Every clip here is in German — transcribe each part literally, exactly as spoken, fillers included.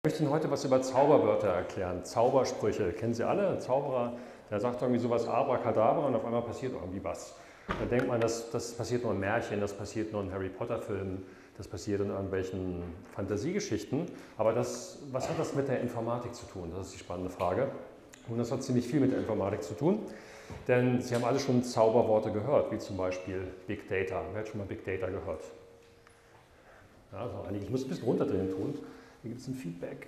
Ich möchte Ihnen heute was über Zauberwörter erklären, Zaubersprüche. Kennen Sie alle? Ein Zauberer, der sagt irgendwie sowas Abracadabra und auf einmal passiert irgendwie was. Da denkt man, das, das passiert nur in Märchen, das passiert nur in Harry Potter Filmen, das passiert in irgendwelchen Fantasiegeschichten. Aber das, was hat das mit der Informatik zu tun? Das ist die spannende Frage. Und das hat ziemlich viel mit der Informatik zu tun, denn Sie haben alle schon Zauberworte gehört, wie zum Beispiel Big Data. Wer hat schon mal Big Data gehört? Ja, also ich muss ein bisschen runterdrehen tun. Hier gibt es ein Feedback.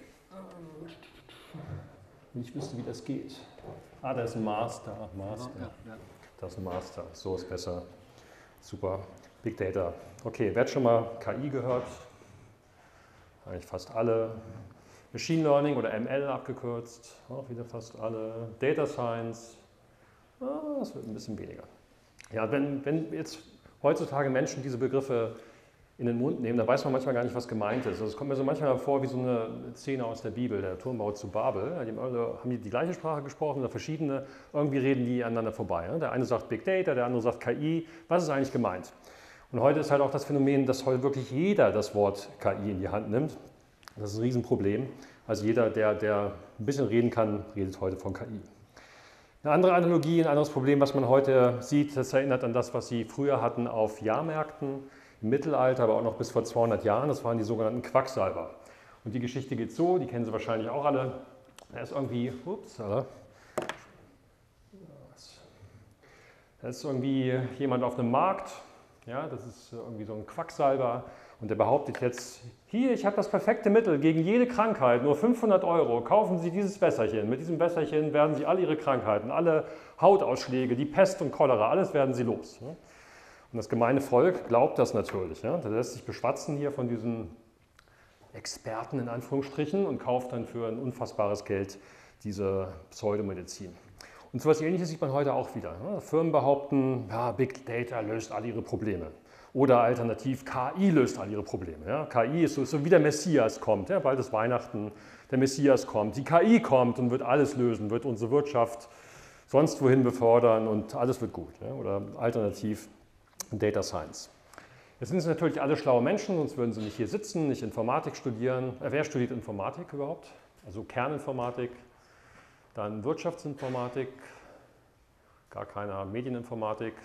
Wenn ich wüsste, wie das geht. Ah, da ist ein Master. Master. Da ist ein Master. So ist besser. Super. Big Data. Okay, wer hat schon mal K I gehört? Eigentlich fast alle. Machine Learning oder M L abgekürzt. Auch wieder fast alle. Data Science. Ah, das wird ein bisschen weniger. Ja, wenn, wenn jetzt heutzutage Menschen diese Begriffe in den Mund nehmen, da weiß man manchmal gar nicht, was gemeint ist. Also es kommt mir so manchmal vor wie so eine Szene aus der Bibel, der Turmbau zu Babel. Die haben die, die gleiche Sprache gesprochen oder verschiedene, irgendwie reden die aneinander vorbei. Der eine sagt Big Data, der andere sagt K I. Was ist eigentlich gemeint? Und heute ist halt auch das Phänomen, dass heute wirklich jeder das Wort K I in die Hand nimmt. Das ist ein Riesenproblem. Also jeder, der, der ein bisschen reden kann, redet heute von K I. Eine andere Analogie, ein anderes Problem, was man heute sieht, das erinnert an das, was Sie früher hatten auf Jahrmärkten. Im Mittelalter, aber auch noch bis vor zweihundert Jahren, das waren die sogenannten Quacksalber. Und die Geschichte geht so, die kennen Sie wahrscheinlich auch alle. Da ist irgendwie, ups, da ist irgendwie jemand auf einem Markt, ja, das ist irgendwie so ein Quacksalber und der behauptet jetzt, hier, ich habe das perfekte Mittel gegen jede Krankheit, nur fünfhundert Euro, kaufen Sie dieses Wässerchen. Mit diesem Wässerchen werden Sie alle Ihre Krankheiten, alle Hautausschläge, die Pest und Cholera, alles werden Sie los. Und das gemeine Volk glaubt das natürlich. Ja? Das lässt sich beschwatzen hier von diesen Experten in Anführungsstrichen und kauft dann für ein unfassbares Geld diese Pseudomedizin. Und so etwas Ähnliches sieht man heute auch wieder. Ja? Firmen behaupten, ja, Big Data löst all ihre Probleme. Oder alternativ, K I löst all ihre Probleme. Ja? K I ist so, so wie der Messias kommt, ja? Bald ist Weihnachten, der Messias kommt, die K I kommt und wird alles lösen, wird unsere Wirtschaft sonst wohin befördern und alles wird gut. Ja? Oder alternativ, Data Science. Jetzt sind Sie natürlich alle schlaue Menschen, sonst würden Sie nicht hier sitzen, nicht Informatik studieren. Äh, wer studiert Informatik überhaupt? Also Kerninformatik, dann Wirtschaftsinformatik, gar keiner Medieninformatik,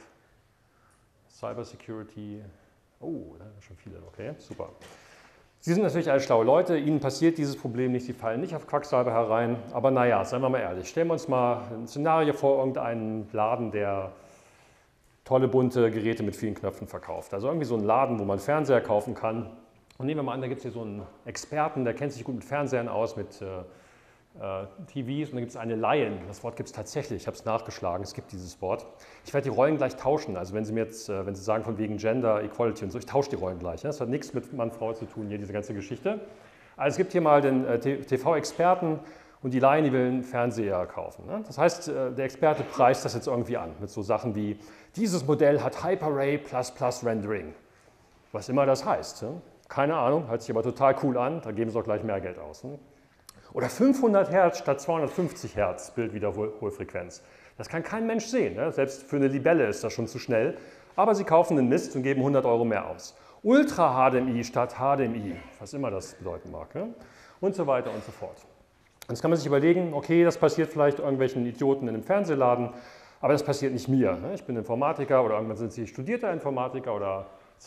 Cybersecurity. Oh, da sind schon viele, okay, super. Sie sind natürlich alle schlaue Leute, Ihnen passiert dieses Problem nicht, Sie fallen nicht auf Quacksalber herein, aber naja, seien wir mal ehrlich, stellen wir uns mal ein Szenario vor, irgendeinen Laden, der tolle bunte Geräte mit vielen Knöpfen verkauft. Also irgendwie so ein Laden, wo man Fernseher kaufen kann. Und nehmen wir mal an, da gibt es hier so einen Experten, der kennt sich gut mit Fernsehern aus, mit äh, äh, T Vs. Und da gibt es eine Lion. Das Wort gibt es tatsächlich, ich habe es nachgeschlagen, es gibt dieses Wort. Ich werde die Rollen gleich tauschen. Also wenn Sie mir jetzt, äh, wenn Sie sagen von wegen Gender, Equality und so, ich tausche die Rollen gleich. Ja? Das hat nichts mit Mann, Frau zu tun, hier diese ganze Geschichte. Also es gibt hier mal den äh, T V-Experten. Und die Lion, die will einen Fernseher kaufen. Ne? Das heißt, der Experte preist das jetzt irgendwie an mit so Sachen wie, dieses Modell hat Hyper-Ray plus plus Rendering. Was immer das heißt. Ne? Keine Ahnung, hört sich aber total cool an, da geben sie auch gleich mehr Geld aus. Ne? Oder fünfhundert Hertz statt zweihundertfünfzig Hertz Bildwiederholfrequenz. Das kann kein Mensch sehen. Ne? Selbst für eine Libelle ist das schon zu schnell. Aber sie kaufen den Mist und geben hundert Euro mehr aus. Ultra-H D M I statt H D M I, was immer das bedeuten mag. Ne? Und so weiter und so fort. Jetzt kann man sich überlegen, okay, das passiert vielleicht irgendwelchen Idioten in einem Fernsehladen, aber das passiert nicht mir. Ich bin Informatiker oder irgendwann sind Sie studierter Informatiker oder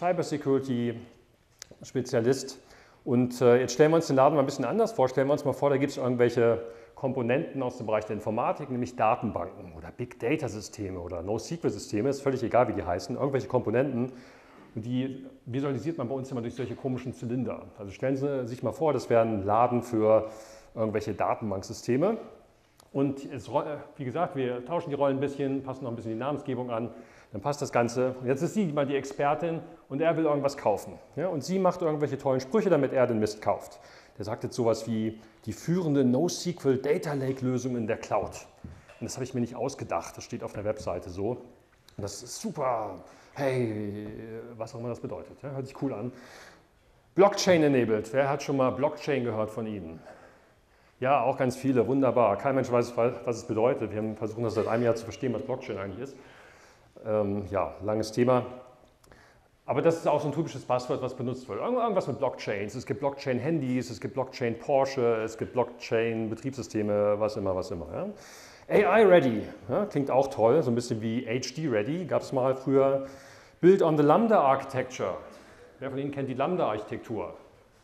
Cybersecurity-Spezialist. Und jetzt stellen wir uns den Laden mal ein bisschen anders vor. Stellen wir uns mal vor, da gibt es irgendwelche Komponenten aus dem Bereich der Informatik, nämlich Datenbanken oder Big-Data-Systeme oder NoSQL-Systeme, ist völlig egal, wie die heißen, irgendwelche Komponenten. Und die visualisiert man bei uns immer durch solche komischen Zylinder. Also stellen Sie sich mal vor, das wäre ein Laden für irgendwelche Datenbanksysteme. Und es, wie gesagt, wir tauschen die Rollen ein bisschen, passen noch ein bisschen die Namensgebung an, dann passt das Ganze. Und jetzt ist sie mal die Expertin und er will irgendwas kaufen. Ja, und sie macht irgendwelche tollen Sprüche, damit er den Mist kauft. Der sagt jetzt sowas wie, die führende NoSQL Data Lake Lösung in der Cloud. Und das habe ich mir nicht ausgedacht, das steht auf der Webseite so. Und das ist super, hey, was auch immer das bedeutet, ja, hört sich cool an. Blockchain enabled, wer hat schon mal Blockchain gehört von Ihnen? Ja, auch ganz viele, wunderbar. Kein Mensch weiß, was es bedeutet. Wir haben versucht, das seit einem Jahr zu verstehen, was Blockchain eigentlich ist. Ähm, ja, langes Thema. Aber das ist auch so ein typisches Buzzword, was benutzt wird. Irgendwas mit Blockchains. Es gibt Blockchain-Handys, es gibt Blockchain-Porsche, es gibt Blockchain-Betriebssysteme, was immer, was immer. Ja. A I-Ready, ja, klingt auch toll, so ein bisschen wie H D-Ready, gab es mal früher. Build on the Lambda Architecture. Wer von Ihnen kennt die Lambda-Architektur?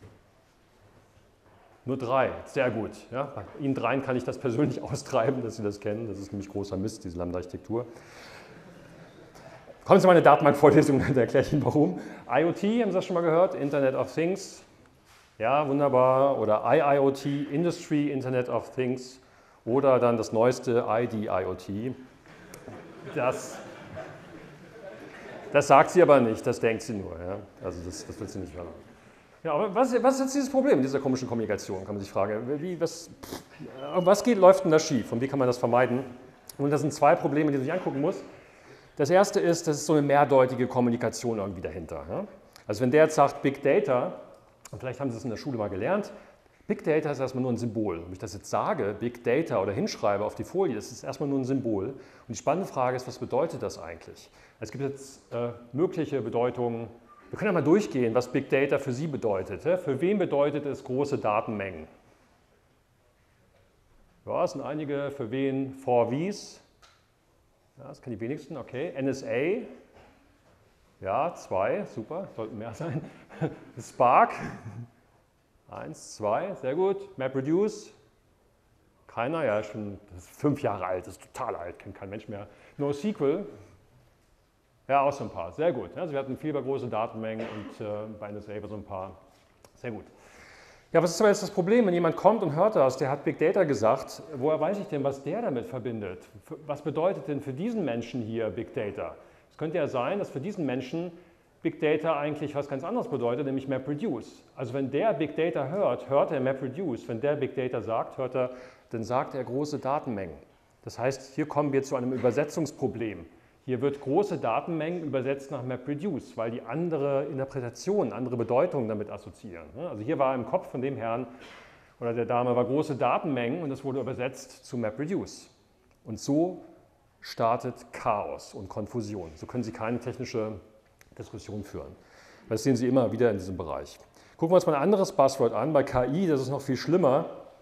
Nur drei, sehr gut. Ja. Bei Ihnen dreien kann ich das persönlich austreiben, dass Sie das kennen. Das ist nämlich großer Mist, diese Lambda-Architektur. Kommen Sie zu meiner Datenbankvorlesung, dann erkläre ich Ihnen warum. IoT, haben Sie das schon mal gehört? Internet of Things. Ja, wunderbar. Oder I I O T, Industry Internet of Things. Oder dann das neueste I D I O T. Das, das sagt sie aber nicht, das denkt sie nur. Ja? Also das, das wird sie nicht hören. Ja, aber was, was ist jetzt dieses Problem dieser komischen Kommunikation, kann man sich fragen. Wie, was, was geht, läuft denn da schief und wie kann man das vermeiden? Und das sind zwei Probleme, die man sich angucken muss. Das erste ist, das ist so eine mehrdeutige Kommunikation irgendwie dahinter. Ja? Also wenn der jetzt sagt Big Data, und vielleicht haben Sie es in der Schule mal gelernt, Big Data ist erstmal nur ein Symbol. Wenn ich das jetzt sage, Big Data oder hinschreibe auf die Folie, das ist erstmal nur ein Symbol. Und die spannende Frage ist, was bedeutet das eigentlich? Es gibt jetzt äh, mögliche Bedeutungen. Wir können ja mal durchgehen, was Big Data für Sie bedeutet. Ja? Für wen bedeutet es große Datenmengen? Ja, es sind einige. Für wen four Vs? Ja, das kennen die wenigsten, okay. N S A, ja, zwei, super, sollten mehr sein. Spark, eins, zwei, sehr gut. MapReduce, keiner, ja, schon das ist fünf Jahre alt, das ist total alt, kennt kein Mensch mehr. NoSQL, ja, auch so ein paar, sehr gut. Also wir hatten viel über große Datenmengen und äh, bei N S A so ein paar, sehr gut. Ja, was ist aber jetzt das Problem, wenn jemand kommt und hört das, der hat Big Data gesagt, woher weiß ich denn, was der damit verbindet? Was bedeutet denn für diesen Menschen hier Big Data? Es könnte ja sein, dass für diesen Menschen Big Data eigentlich was ganz anderes bedeutet, nämlich MapReduce. Also wenn der Big Data hört, hört er MapReduce. Wenn der Big Data sagt, hört er, dann sagt er große Datenmengen. Das heißt, hier kommen wir zu einem Übersetzungsproblem. Hier wird große Datenmengen übersetzt nach MapReduce, weil die andere Interpretationen, andere Bedeutungen damit assoziieren. Also hier war im Kopf von dem Herrn oder der Dame war große Datenmengen und das wurde übersetzt zu MapReduce. Und so startet Chaos und Konfusion. So können Sie keine technische Diskussion führen. Das sehen Sie immer wieder in diesem Bereich. Gucken wir uns mal ein anderes Buzzword an. Bei K I, das ist noch viel schlimmer.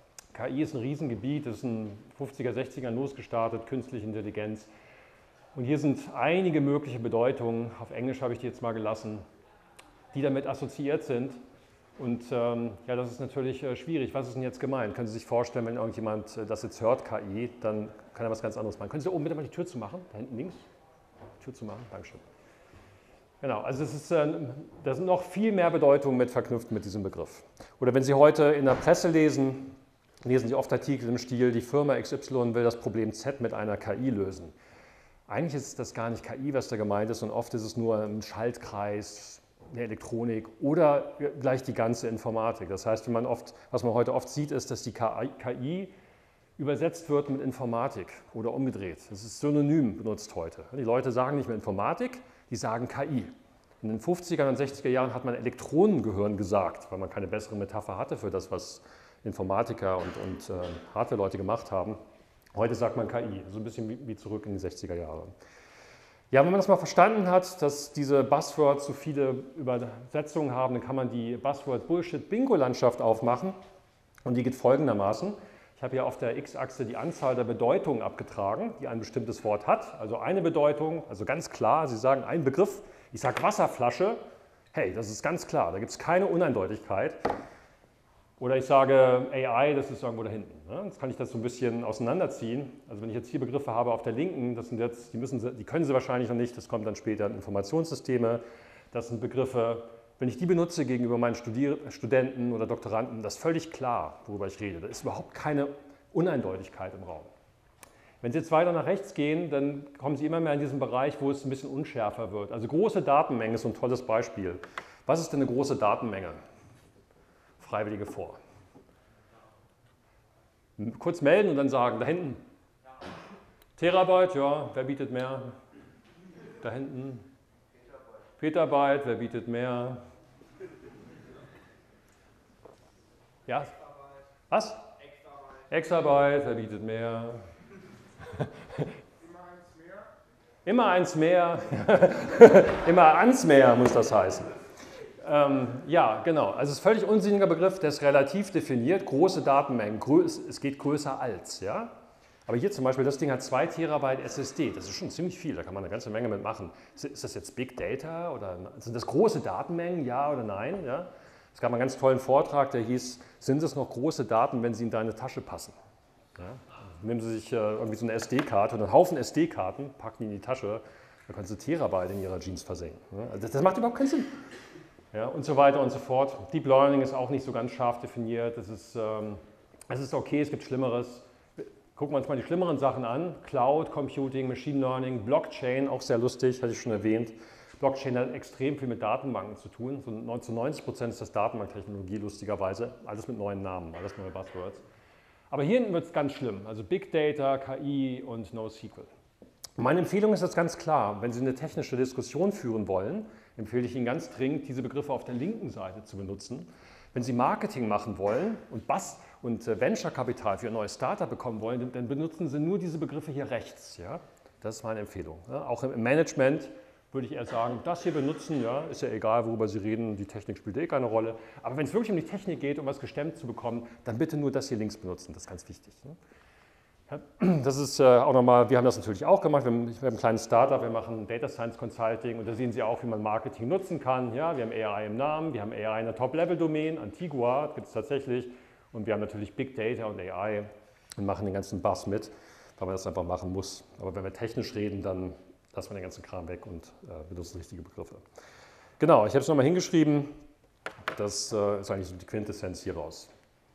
K I ist ein Riesengebiet, das ist in den fünfziger, sechzigern losgestartet, künstliche Intelligenz. Und hier sind einige mögliche Bedeutungen, auf Englisch habe ich die jetzt mal gelassen, die damit assoziiert sind. Und ähm, ja, das ist natürlich äh, schwierig. Was ist denn jetzt gemeint? Können Sie sich vorstellen, wenn irgendjemand äh, das jetzt hört, K I, dann kann er was ganz anderes machen. Können Sie da oben bitte mal die Tür zumachen? Da hinten links? Tür zumachen, Dankeschön. Genau, also es ist, äh, da sind noch viel mehr Bedeutungen mit verknüpft mit diesem Begriff. Oder wenn Sie heute in der Presse lesen, lesen Sie oft Artikel im Stil, die Firma X Y will das Problem Z mit einer K I lösen. Eigentlich ist das gar nicht K I, was da gemeint ist, und oft ist es nur ein Schaltkreis, eine Elektronik oder gleich die ganze Informatik. Das heißt, wenn man oft, was man heute oft sieht, ist, dass die K I übersetzt wird mit Informatik oder umgedreht. Das ist synonym benutzt heute. Die Leute sagen nicht mehr Informatik, die sagen K I. In den fünfziger und sechziger Jahren hat man Elektronengehirn gesagt, weil man keine bessere Metapher hatte für das, was Informatiker und, und äh, Hardware-Leute gemacht haben. Heute sagt man K I, so ein bisschen wie, wie zurück in die sechziger Jahre. Ja, wenn man das mal verstanden hat, dass diese Buzzwords so viele Übersetzungen haben, dann kann man die Buzzword-Bullshit-Bingo-Landschaft aufmachen und die geht folgendermaßen. Ich habe hier auf der X-Achse die Anzahl der Bedeutungen abgetragen, die ein bestimmtes Wort hat. Also eine Bedeutung, also ganz klar, Sie sagen einen Begriff, ich sage Wasserflasche, hey, das ist ganz klar, da gibt es keine Uneindeutigkeit. Oder ich sage A I, das ist irgendwo da hinten. Jetzt kann ich das so ein bisschen auseinanderziehen. Also wenn ich jetzt hier Begriffe habe auf der linken, das sind jetzt, die, müssen Sie, die können Sie wahrscheinlich noch nicht, das kommt dann später in Informationssysteme. Das sind Begriffe, wenn ich die benutze gegenüber meinen Studier Studenten oder Doktoranden, das ist völlig klar, worüber ich rede. Da ist überhaupt keine Uneindeutigkeit im Raum. Wenn Sie jetzt weiter nach rechts gehen, dann kommen Sie immer mehr in diesen Bereich, wo es ein bisschen unschärfer wird. Also große Datenmengen ist so ein tolles Beispiel. Was ist denn eine große Datenmenge? Freiwillige vor. Kurz melden und dann sagen, da hinten. Terabyte, ja, wer bietet mehr? Da hinten. Petabyte, wer bietet mehr? Ja? Was? Exabyte, wer bietet mehr? Immer eins mehr, immer ans mehr muss das heißen. Ähm, ja, genau. Also es ist ein völlig unsinniger Begriff, der ist relativ definiert. Große Datenmengen, es geht größer als. Ja? Aber hier zum Beispiel, das Ding hat zwei Terabyte S S D. Das ist schon ziemlich viel, da kann man eine ganze Menge mitmachen. Ist das jetzt Big Data oder sind das große Datenmengen, ja oder nein? Ja? Es gab einen ganz tollen Vortrag, der hieß, sind es noch große Daten, wenn sie in deine Tasche passen? Ja? Nehmen Sie sich äh, irgendwie so eine S D-Karte und einen Haufen S D-Karten, packen die in die Tasche, da können Sie Terabyte in Ihrer Jeans versenken. Ja? Also das, das macht überhaupt keinen Sinn. Ja, und so weiter und so fort. Deep Learning ist auch nicht so ganz scharf definiert. Es ist, ähm, es ist okay, es gibt Schlimmeres. Gucken wir uns mal die schlimmeren Sachen an. Cloud Computing, Machine Learning, Blockchain, auch sehr lustig, hatte ich schon erwähnt. Blockchain hat extrem viel mit Datenbanken zu tun. So zu neunzig Prozent ist das Datenbanktechnologie, lustigerweise. Alles mit neuen Namen, alles neue Buzzwords. Aber hier hinten wird es ganz schlimm. Also Big Data, K I und NoSQL. Meine Empfehlung ist jetzt ganz klar, wenn Sie eine technische Diskussion führen wollen, empfehle ich Ihnen ganz dringend, diese Begriffe auf der linken Seite zu benutzen. Wenn Sie Marketing machen wollen und, Bas und Venture-Kapital für Ihr neues Startup bekommen wollen, dann benutzen Sie nur diese Begriffe hier rechts. Ja? Das ist meine Empfehlung. Ja? Auch im Management würde ich eher sagen, das hier benutzen, ja, ist ja egal, worüber Sie reden, die Technik spielt eh keine Rolle. Aber wenn es wirklich um die Technik geht, um was gestemmt zu bekommen, dann bitte nur das hier links benutzen, das ist ganz wichtig. Ne? Ja, das ist äh, auch nochmal, wir haben das natürlich auch gemacht, wir haben, wir haben ein kleines Startup, wir machen Data Science Consulting und da sehen Sie auch, wie man Marketing nutzen kann. Ja, wir haben A I im Namen, wir haben A I in der Top-Level-Domain, Antigua gibt es tatsächlich und wir haben natürlich Big Data und A I und machen den ganzen Bass mit, weil man das einfach machen muss. Aber wenn wir technisch reden, dann lassen wir den ganzen Kram weg und äh, benutzen richtige Begriffe. Genau, ich habe es nochmal hingeschrieben, das äh, ist eigentlich so die Quintessenz hier raus.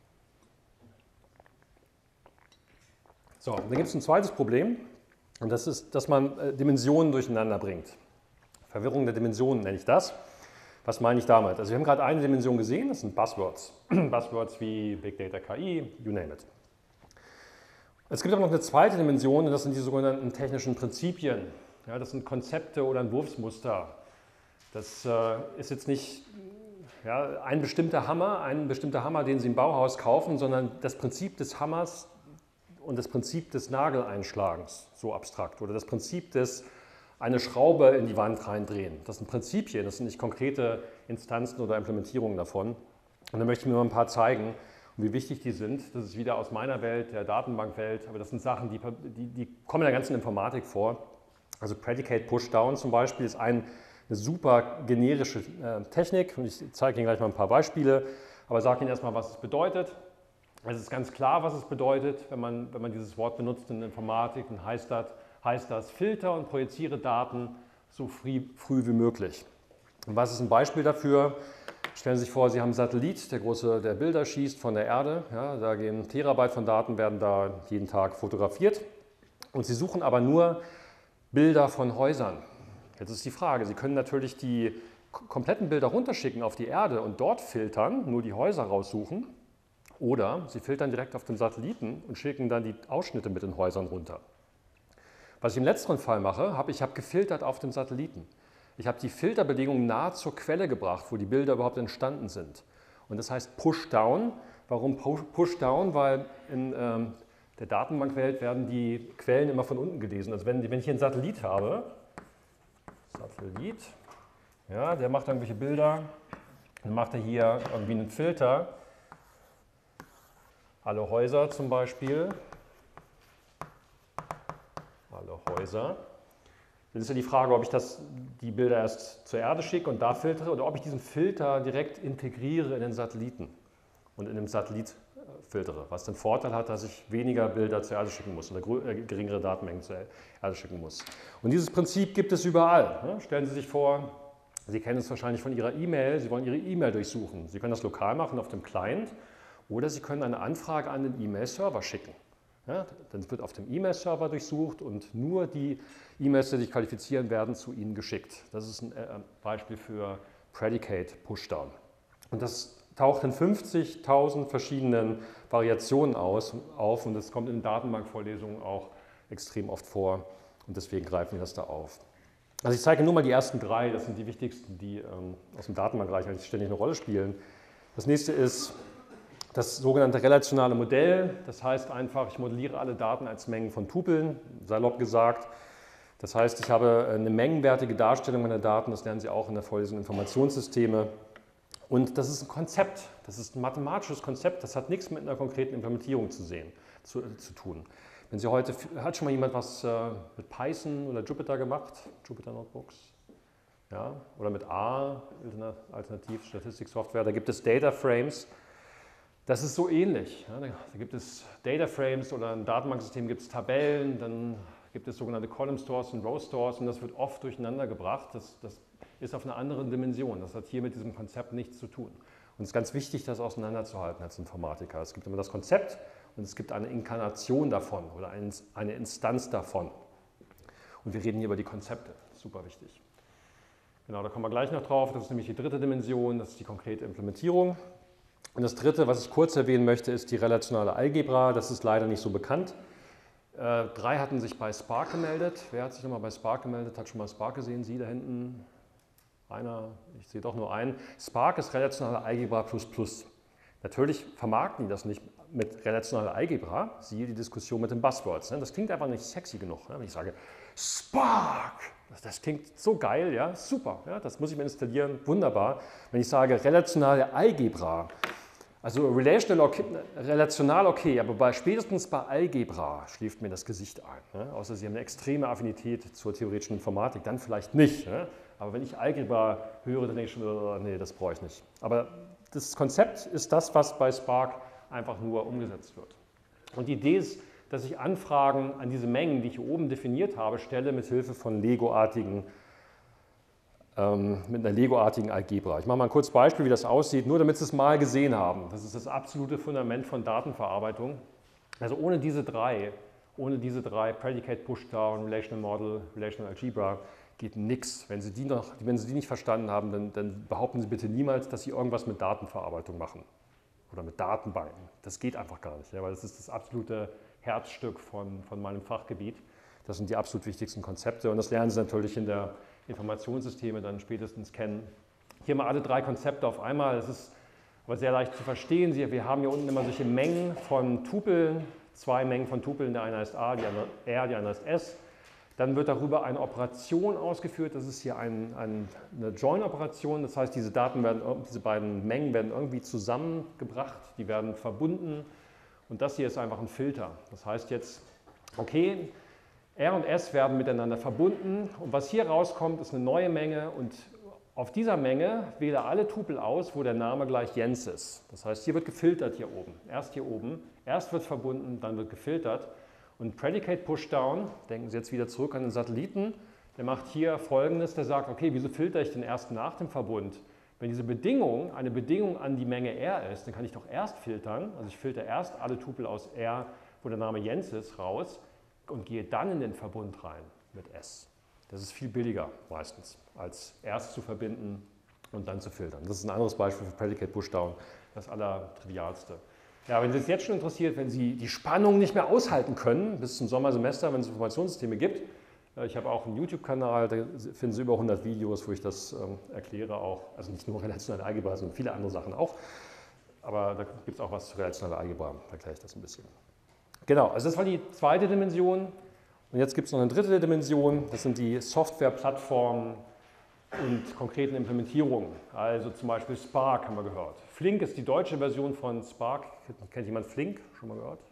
So, dann gibt es ein zweites Problem und das ist, dass man äh, Dimensionen durcheinander bringt. Verwirrung der Dimensionen nenne ich das. Was meine ich damit? Also wir haben gerade eine Dimension gesehen, das sind Buzzwords. Buzzwords wie Big Data, K I, you name it. Es gibt aber noch eine zweite Dimension und das sind die sogenannten technischen Prinzipien. Ja, das sind Konzepte oder Entwurfsmuster. Das äh, ist jetzt nicht ja, ein bestimmter Hammer, ein bestimmter Hammer, den Sie im Bauhaus kaufen, sondern das Prinzip des Hammers und das Prinzip des Nageleinschlagens, so abstrakt, oder das Prinzip des eine Schraube in die Wand reindrehen. Das sind Prinzipien, das sind nicht konkrete Instanzen oder Implementierungen davon. Und da möchte ich mir mal ein paar zeigen, und wie wichtig die sind. Das ist wieder aus meiner Welt, der Datenbankwelt, aber das sind Sachen, die, die, die kommen in der ganzen Informatik vor. Also Predicate Pushdown zum Beispiel ist ein, eine super generische äh, Technik und ich zeige Ihnen gleich mal ein paar Beispiele, aber sage Ihnen erstmal, was es bedeutet. Es ist ganz klar, was es bedeutet, wenn man, wenn man dieses Wort benutzt in der Informatik, dann heißt das, heißt das filter und projiziere Daten so früh, früh wie möglich. Und was ist ein Beispiel dafür? Stellen Sie sich vor, Sie haben einen Satellit, der große, der Bilder schießt von der Erde. Ja, da gehen Terabyte von Daten, werden da jeden Tag fotografiert. Und Sie suchen aber nur Bilder von Häusern. Jetzt ist die Frage, Sie können natürlich die kompletten Bilder runterschicken auf die Erde und dort filtern, nur die Häuser raussuchen. Oder Sie filtern direkt auf den Satelliten und schicken dann die Ausschnitte mit den Häusern runter. Was ich im letzteren Fall mache, habe ich habe gefiltert auf dem Satelliten. Ich habe die Filterbedingungen nahe zur Quelle gebracht, wo die Bilder überhaupt entstanden sind. Und das heißt Pushdown. Warum Pushdown? Weil in ähm, der Datenbankwelt werden die Quellen immer von unten gelesen. Also wenn, wenn ich hier einen Satellit habe, Satellit, ja, der macht irgendwelche Bilder, dann macht er hier irgendwie einen Filter. Alle Häuser zum Beispiel. Alle Häuser. Dann ist ja die Frage, ob ich das, die Bilder erst zur Erde schicke und da filtere oder ob ich diesen Filter direkt integriere in den Satelliten und in dem Satellit filtere. Was den Vorteil hat, dass ich weniger Bilder zur Erde schicken muss oder geringere Datenmengen zur Erde schicken muss. Und dieses Prinzip gibt es überall. Stellen Sie sich vor, Sie kennen es wahrscheinlich von Ihrer E-Mail, Sie wollen Ihre E-Mail durchsuchen. Sie können das lokal machen auf dem Client. Oder Sie können eine Anfrage an den E-Mail-Server schicken. Ja, dann wird auf dem E-Mail-Server durchsucht und nur die E-Mails, die sich qualifizieren, werden zu Ihnen geschickt. Das ist ein Beispiel für Predicate Pushdown. Und das taucht in fünfzigtausend verschiedenen Variationen aus, auf und das kommt in Datenbankvorlesungen auch extrem oft vor und deswegen greifen wir das da auf. Also ich zeige nur mal die ersten drei, das sind die wichtigsten, die ähm, aus dem Datenbankbereich eigentlich ständig eine Rolle spielen. Das nächste ist das sogenannte relationale Modell, das heißt einfach, ich modelliere alle Daten als Mengen von Tupeln, salopp gesagt. Das heißt, ich habe eine mengenwertige Darstellung meiner Daten, das lernen Sie auch in der Vorlesung Informationssysteme. Und das ist ein Konzept, das ist ein mathematisches Konzept, das hat nichts mit einer konkreten Implementierung zu sehen, zu, zu tun. Wenn Sie heute, hat schon mal jemand was äh, mit Python oder Jupyter gemacht? Jupyter Notebooks? Ja, oder mit R, alternativ Statistiksoftware, da gibt es Data Frames. Das ist so ähnlich. Ja, da gibt es Data Frames oder im Datenbanksystem gibt es Tabellen, dann gibt es sogenannte Column Stores und Row Stores und das wird oft durcheinander gebracht. Das, das ist auf einer anderen Dimension. Das hat hier mit diesem Konzept nichts zu tun. Und es ist ganz wichtig, das auseinanderzuhalten als Informatiker. Es gibt immer das Konzept und es gibt eine Inkarnation davon oder eine Instanz davon. Und wir reden hier über die Konzepte. Super wichtig. Genau, da kommen wir gleich noch drauf. Das ist nämlich die dritte Dimension, das ist die konkrete Implementierung. Und das dritte, was ich kurz erwähnen möchte, ist die relationale Algebra. Das ist leider nicht so bekannt. Äh, drei hatten sich bei Spark gemeldet. Wer hat sich nochmal bei Spark gemeldet? Hat schon mal Spark gesehen? Sie da hinten? Einer? Ich sehe doch nur einen. Spark ist relationale Algebra plus plus. Natürlich vermarkten die das nicht mit relationaler Algebra. Siehe die Diskussion mit den Buzzwords. Das klingt einfach nicht sexy genug. Wenn ich sage Spark, das klingt so geil, ja, super. Ja, das muss ich mir installieren, wunderbar. Wenn ich sage relationale Algebra, also relational okay, relational okay, aber bei, spätestens bei Algebra schläft mir das Gesicht ein. Ne? Außer Sie haben eine extreme Affinität zur theoretischen Informatik, dann vielleicht nicht. Ne? Aber wenn ich Algebra höre, dann denke ich schon, oh, nee, das brauche ich nicht. Aber das Konzept ist das, was bei Spark einfach nur umgesetzt wird. Und die Idee ist, dass ich Anfragen an diese Mengen, die ich hier oben definiert habe, stelle mit Hilfe von Lego-artigen, ähm, mit einer Lego-artigen Algebra. Ich mache mal ein kurzes Beispiel, wie das aussieht, nur damit Sie es mal gesehen haben. Das ist das absolute Fundament von Datenverarbeitung. Also ohne diese drei, ohne diese drei Predicate, Pushdown, Relational Model, Relational Algebra geht nichts. Wenn Sie die noch, wenn Sie die nicht verstanden haben, dann, dann behaupten Sie bitte niemals, dass Sie irgendwas mit Datenverarbeitung machen oder mit Datenbanken. Das geht einfach gar nicht, ja, weil das ist das absolute Herzstück von, von meinem Fachgebiet. Das sind die absolut wichtigsten Konzepte und das lernen Sie natürlich in der Informationssysteme dann spätestens kennen. Hier mal alle drei Konzepte auf einmal. Das ist aber sehr leicht zu verstehen. Sie, wir haben hier unten immer solche Mengen von Tupeln, zwei Mengen von Tupeln, der eine heißt A, die andere R, die andere ist S. Dann wird darüber eine Operation ausgeführt. Das ist hier ein, ein, eine Join-Operation. Das heißt, diese Daten werden, diese beiden Mengen werden irgendwie zusammengebracht, die werden verbunden. Und das hier ist einfach ein Filter. Das heißt jetzt, okay, R und S werden miteinander verbunden und was hier rauskommt, ist eine neue Menge und auf dieser Menge wähle alle Tupel aus, wo der Name gleich Jens ist. Das heißt, hier wird gefiltert hier oben, erst hier oben, erst wird verbunden, dann wird gefiltert und Predicate Pushdown, denken Sie jetzt wieder zurück an den Satelliten, der macht hier Folgendes, der sagt, okay, wieso filtere ich denn erst nach dem Verbund? Wenn diese Bedingung eine Bedingung an die Menge R ist, dann kann ich doch erst filtern, also ich filtere erst alle Tupel aus R, wo der Name Jens ist, raus und gehe dann in den Verbund rein mit S. Das ist viel billiger meistens, als erst zu verbinden und dann zu filtern. Das ist ein anderes Beispiel für Predicate Pushdown, das allertrivialste. Ja, wenn Sie es jetzt schon interessiert, wenn Sie die Spannung nicht mehr aushalten können, bis zum Sommersemester, wenn es Informationssysteme gibt, ich habe auch einen YouTube-Kanal, da finden Sie über hundert Videos, wo ich das ähm, erkläre auch, also nicht nur relationale Algebra, sondern viele andere Sachen auch, aber da gibt es auch was zu relationaler Algebra, da erkläre ich das ein bisschen. Genau, also das war die zweite Dimension und jetzt gibt es noch eine dritte Dimension, das sind die Softwareplattformen und konkreten Implementierungen, also zum Beispiel Spark haben wir gehört. Flink ist die deutsche Version von Spark, kennt jemand Flink, schon mal gehört?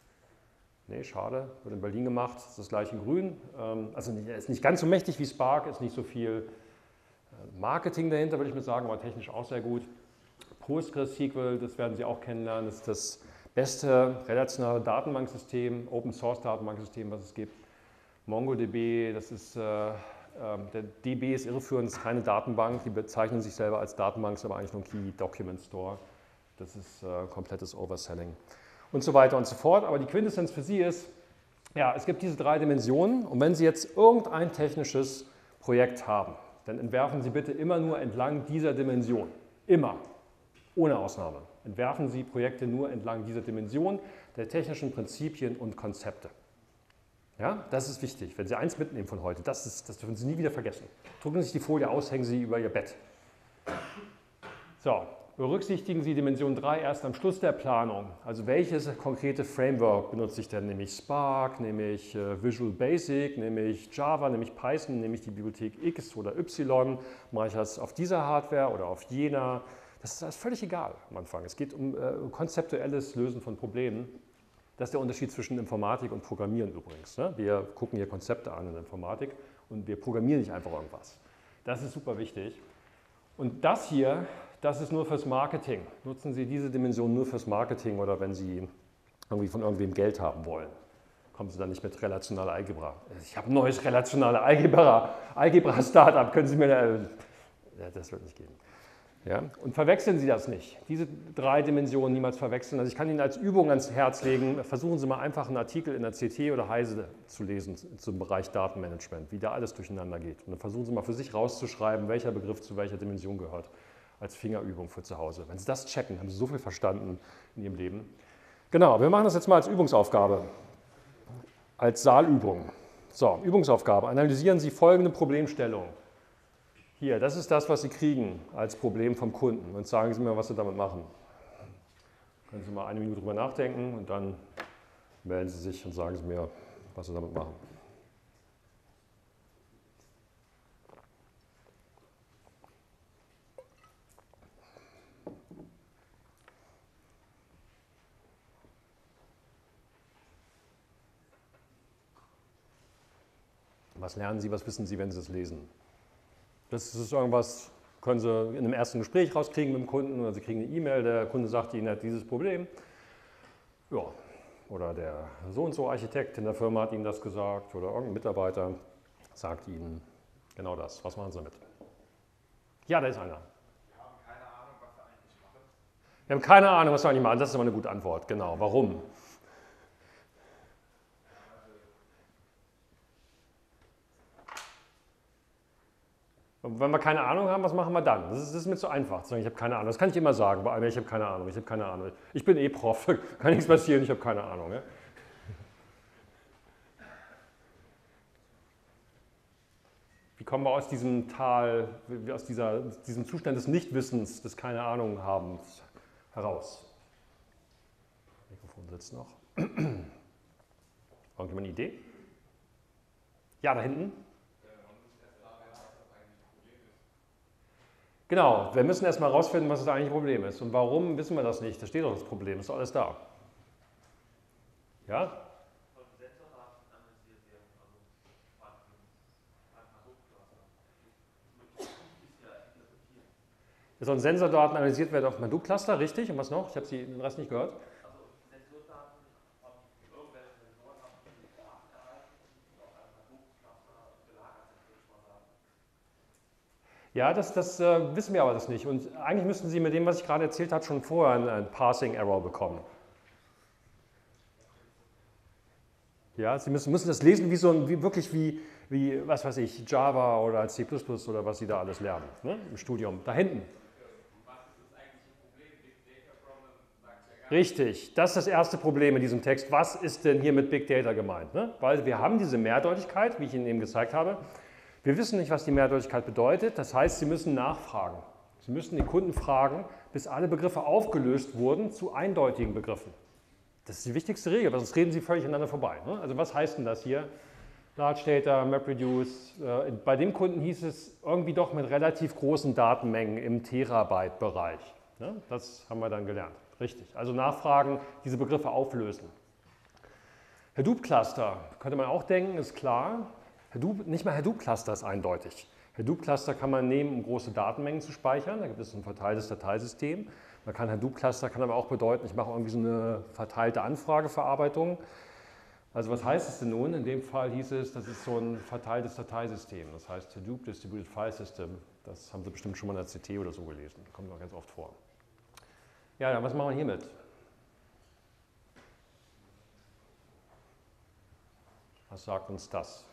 Nee, schade, wird in Berlin gemacht, ist das gleiche in grün. Also ist nicht ganz so mächtig wie Spark, ist nicht so viel Marketing dahinter, würde ich mal sagen, aber technisch auch sehr gut. PostgreSQL, das werden Sie auch kennenlernen, das ist das beste relationale Datenbanksystem, Open Source Datenbanksystem, was es gibt. MongoDB, das ist, äh, der D B ist irreführend, das ist keine Datenbank, die bezeichnen sich selber als Datenbank, ist aber eigentlich nur ein Key Document Store. Das ist äh, komplettes Overselling. Und so weiter und so fort. Aber die Quintessenz für Sie ist, ja, es gibt diese drei Dimensionen und wenn Sie jetzt irgendein technisches Projekt haben, dann entwerfen Sie bitte immer nur entlang dieser Dimension. Immer. Ohne Ausnahme. Entwerfen Sie Projekte nur entlang dieser Dimension der technischen Prinzipien und Konzepte. Ja, das ist wichtig, wenn Sie eins mitnehmen von heute, das, ist, das dürfen Sie nie wieder vergessen. Drucken Sie sich die Folie aus, hängen Sie über Ihr Bett. So, berücksichtigen Sie Dimension drei erst am Schluss der Planung. Also welches konkrete Framework benutze ich denn? Nehme ich Spark, nehme ich äh, Visual Basic, nehme ich Java, nehme ich Python, nehme ich die Bibliothek X oder Y, mache ich das auf dieser Hardware oder auf jener? Das ist, das ist völlig egal am Anfang. Es geht um äh, konzeptuelles Lösen von Problemen. Das ist der Unterschied zwischen Informatik und Programmieren übrigens. Ne? Wir gucken hier Konzepte an in der Informatik und wir programmieren nicht einfach irgendwas. Das ist super wichtig. Und das hier, das ist nur fürs Marketing. Nutzen Sie diese Dimension nur fürs Marketing oder wenn Sie irgendwie von irgendwem Geld haben wollen. Kommen Sie dann nicht mit relationaler Algebra. Ich habe ein neues relationale Algebra, Algebra-Startup, können Sie mir da... Ja, das wird nicht gehen. Ja? Und verwechseln Sie das nicht. Diese drei Dimensionen niemals verwechseln. Also ich kann Ihnen als Übung ans Herz legen, versuchen Sie mal einfach einen Artikel in der C T oder Heise zu lesen zum Bereich Datenmanagement, wie da alles durcheinander geht. Und dann versuchen Sie mal für sich rauszuschreiben, welcher Begriff zu welcher Dimension gehört, als Fingerübung für zu Hause. Wenn Sie das checken, haben Sie so viel verstanden in Ihrem Leben. Genau, wir machen das jetzt mal als Übungsaufgabe, als Saalübung. So, Übungsaufgabe. Analysieren Sie folgende Problemstellung. Hier, das ist das, was Sie kriegen als Problem vom Kunden. Und sagen Sie mir, was Sie damit machen. Können Sie mal eine Minute drüber nachdenken und dann melden Sie sich und sagen Sie mir, was Sie damit machen. Was lernen Sie, was wissen Sie, wenn Sie es lesen? Das ist irgendwas, können Sie in einem ersten Gespräch rauskriegen mit dem Kunden oder Sie kriegen eine E-Mail, der Kunde sagt Ihnen, er hat dieses Problem. Ja. Oder der so und so Architekt in der Firma hat Ihnen das gesagt oder irgendein Mitarbeiter sagt Ihnen genau das. Was machen Sie damit? Ja, da ist einer. Wir haben keine Ahnung, was wir eigentlich machen. Wir haben keine Ahnung, was wir eigentlich machen. Das ist immer eine gute Antwort. Genau. Warum? Und wenn wir keine Ahnung haben, was machen wir dann? Das ist, das ist mir zu einfach zu sagen, ich habe keine Ahnung. Das kann ich immer sagen, bei einem, ich habe keine Ahnung, ich habe keine Ahnung. Ich bin eh Prof, kann nichts passieren, ich habe keine Ahnung. Ja? Wie kommen wir aus diesem Tal, aus dieser, diesem Zustand des Nichtwissens, des keine Ahnung habens heraus? Das Mikrofon sitzt noch. Irgendjemand eine Idee? Ja, da hinten. Genau, wir müssen erstmal herausfinden, was das eigentliche Problem ist. Und warum, wissen wir das nicht. Da steht doch das Problem, ist doch alles da. Ja? Es sollen Sensordaten analysiert werden auf Hadoop-Cluster, richtig? Und was noch? Ich habe Sie den Rest nicht gehört. Ja, das, das äh, wissen wir aber das nicht. Und eigentlich müssten Sie mit dem, was ich gerade erzählt habe, schon vorher einen, einen Parsing Error bekommen. Ja, Sie müssen, müssen das lesen wie so ein, wie, wirklich wie, wie, was weiß ich, Java oder C plus plus oder was Sie da alles lernen, ne, im Studium. Da hinten. Richtig, das ist das erste Problem in diesem Text. Was ist denn hier mit Big Data gemeint? Ne? Weil wir haben diese Mehrdeutigkeit, wie ich Ihnen eben gezeigt habe. Wir wissen nicht, was die Mehrdeutigkeit bedeutet. Das heißt, Sie müssen nachfragen. Sie müssen den Kunden fragen, bis alle Begriffe aufgelöst wurden zu eindeutigen Begriffen. Das ist die wichtigste Regel, weil sonst reden Sie völlig aneinander vorbei. Ne? Also was heißt denn das hier? Large Data, MapReduce. Äh, bei dem Kunden hieß es irgendwie doch mit relativ großen Datenmengen im Terabyte-Bereich. Ne? Das haben wir dann gelernt. Richtig. Also nachfragen, diese Begriffe auflösen. Hadoop-Cluster, könnte man auch denken, ist klar. Hadoop, nicht mal Hadoop-Cluster ist eindeutig. Hadoop-Cluster kann man nehmen, um große Datenmengen zu speichern. Da gibt es ein verteiltes Dateisystem. Man kann Hadoop-Cluster, kann aber auch bedeuten, ich mache irgendwie so eine verteilte Anfrageverarbeitung. Also was heißt es denn nun? In dem Fall hieß es, das ist so ein verteiltes Dateisystem. Das heißt Hadoop Distributed File System. Das haben Sie bestimmt schon mal in der C T oder so gelesen. Kommt auch ganz oft vor. Ja, dann was machen wir hiermit? Was sagt uns das?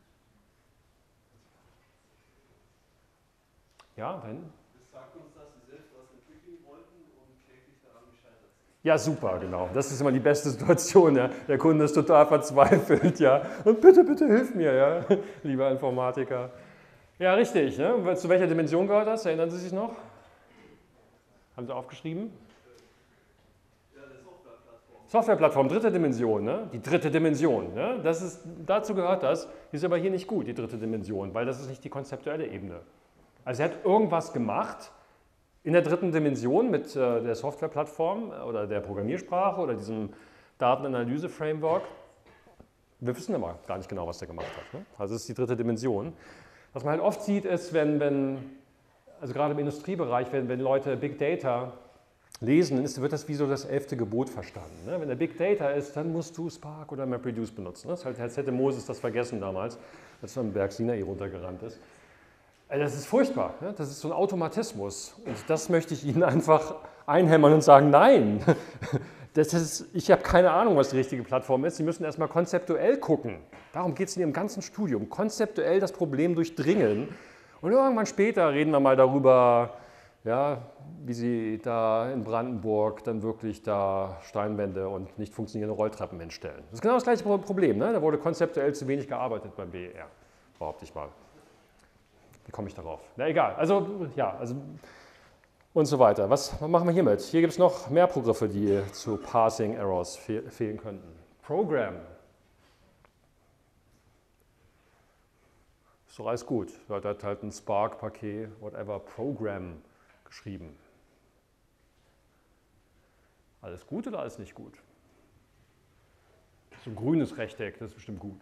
Ja, wenn? Das sagt uns, dass Sie selbst was entwickeln wollten und kläglich daran gescheitert sind. Ja, super, genau. Das ist immer die beste Situation. Ja. Der Kunde ist total verzweifelt. Ja. Und bitte, bitte hilf mir, ja, lieber Informatiker. Ja, richtig. Ne? Zu welcher Dimension gehört das? Erinnern Sie sich noch? Haben Sie aufgeschrieben? Ja, der Softwareplattform. Softwareplattform, dritte Dimension, ne? Die dritte Dimension. Ne? Das ist, dazu gehört das, die ist aber hier nicht gut, die dritte Dimension, weil das ist nicht die konzeptuelle Ebene. Also er hat irgendwas gemacht in der dritten Dimension mit äh, der Softwareplattform oder der Programmiersprache oder diesem Datenanalyse-Framework. Wir wissen aber gar nicht genau, was der gemacht hat. Ne? Also das ist die dritte Dimension. Was man halt oft sieht, ist, wenn, wenn also gerade im Industriebereich, wenn, wenn Leute Big Data lesen, dann ist, wird das wie so das elfte Gebot verstanden. Ne? Wenn der Big Data ist, dann musst du Spark oder MapReduce benutzen. Das ist halt, als hätte Moses das vergessen damals, als er am Berg Sinai runtergerannt ist. Also das ist furchtbar. Ne? Das ist so ein Automatismus. Und das möchte ich Ihnen einfach einhämmern und sagen, nein. Das ist, ich habe keine Ahnung, was die richtige Plattform ist. Sie müssen erstmal konzeptuell gucken. Darum geht es in Ihrem ganzen Studium. Konzeptuell das Problem durchdringen. Und irgendwann später reden wir mal darüber, ja, wie Sie da in Brandenburg dann wirklich da Steinwände und nicht funktionierende Rolltreppen hinstellen. Das ist genau das gleiche Problem. Ne? Da wurde konzeptuell zu wenig gearbeitet beim B E R, behaupte ich mal. Wie komme ich darauf? Na egal, also ja, also und so weiter. Was machen wir hiermit? Hier gibt es noch mehr Begriffe, die zu Parsing Errors fe fehlen könnten. Program. Ist doch alles gut. Da hat halt ein Spark-Paket, whatever, Program geschrieben. Alles gut oder alles nicht gut? So ein grünes Rechteck, das ist bestimmt gut.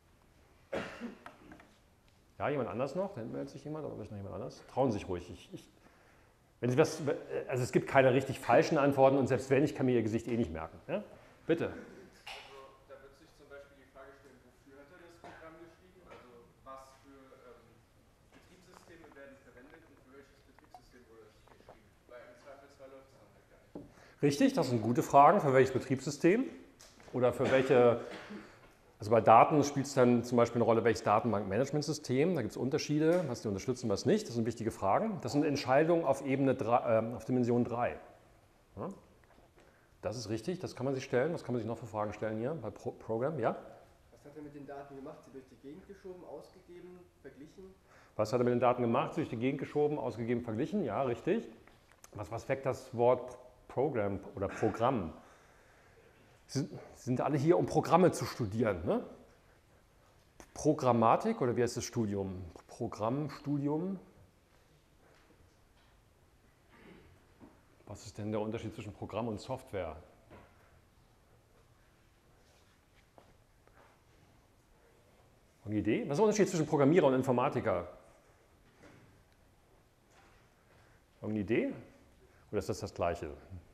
Ja, jemand anders noch? Da hinten meldet sich jemand, oder vielleicht noch jemand anders? Trauen Sie sich ruhig. Ich, ich, wenn Sie was, also es gibt keine richtig falschen Antworten und selbst wenn, ich kann mir Ihr Gesicht eh nicht merken. Ja? Bitte. Also da wird sich zum Beispiel die Frage stellen, wofür hat er das Programm geschrieben? Also was für ähm, Betriebssysteme werden verwendet und für welches Betriebssystem wurde das geschrieben? Weil im Zweifelsfall läuft es dann halt gar nicht. Richtig, das sind gute Fragen. Für welches Betriebssystem? Oder für welche... Also bei Daten spielt es dann zum Beispiel eine Rolle, welches Datenbankmanagementsystem. Da gibt es Unterschiede, was die unterstützen, was nicht. Das sind wichtige Fragen. Das sind Entscheidungen auf Ebene drei, äh, auf Dimension drei. Ja? Das ist richtig, das kann man sich stellen. Was kann man sich noch für Fragen stellen hier bei Pro Program? Ja? Was hat er mit den Daten gemacht? Sie durch die Gegend geschoben, ausgegeben, verglichen? Was hat er mit den Daten gemacht? Durch die Gegend geschoben, ausgegeben, verglichen? Ja, richtig. Was, was weckt das Wort Program oder Programm? Sie sind alle hier, um Programme zu studieren. Ne? Programmatik oder wie heißt das Studium? Programmstudium. Was ist denn der Unterschied zwischen Programm und Software? Eine Idee? Was ist der Unterschied zwischen Programmierer und Informatiker? Eine Idee? Oder ist das das Gleiche?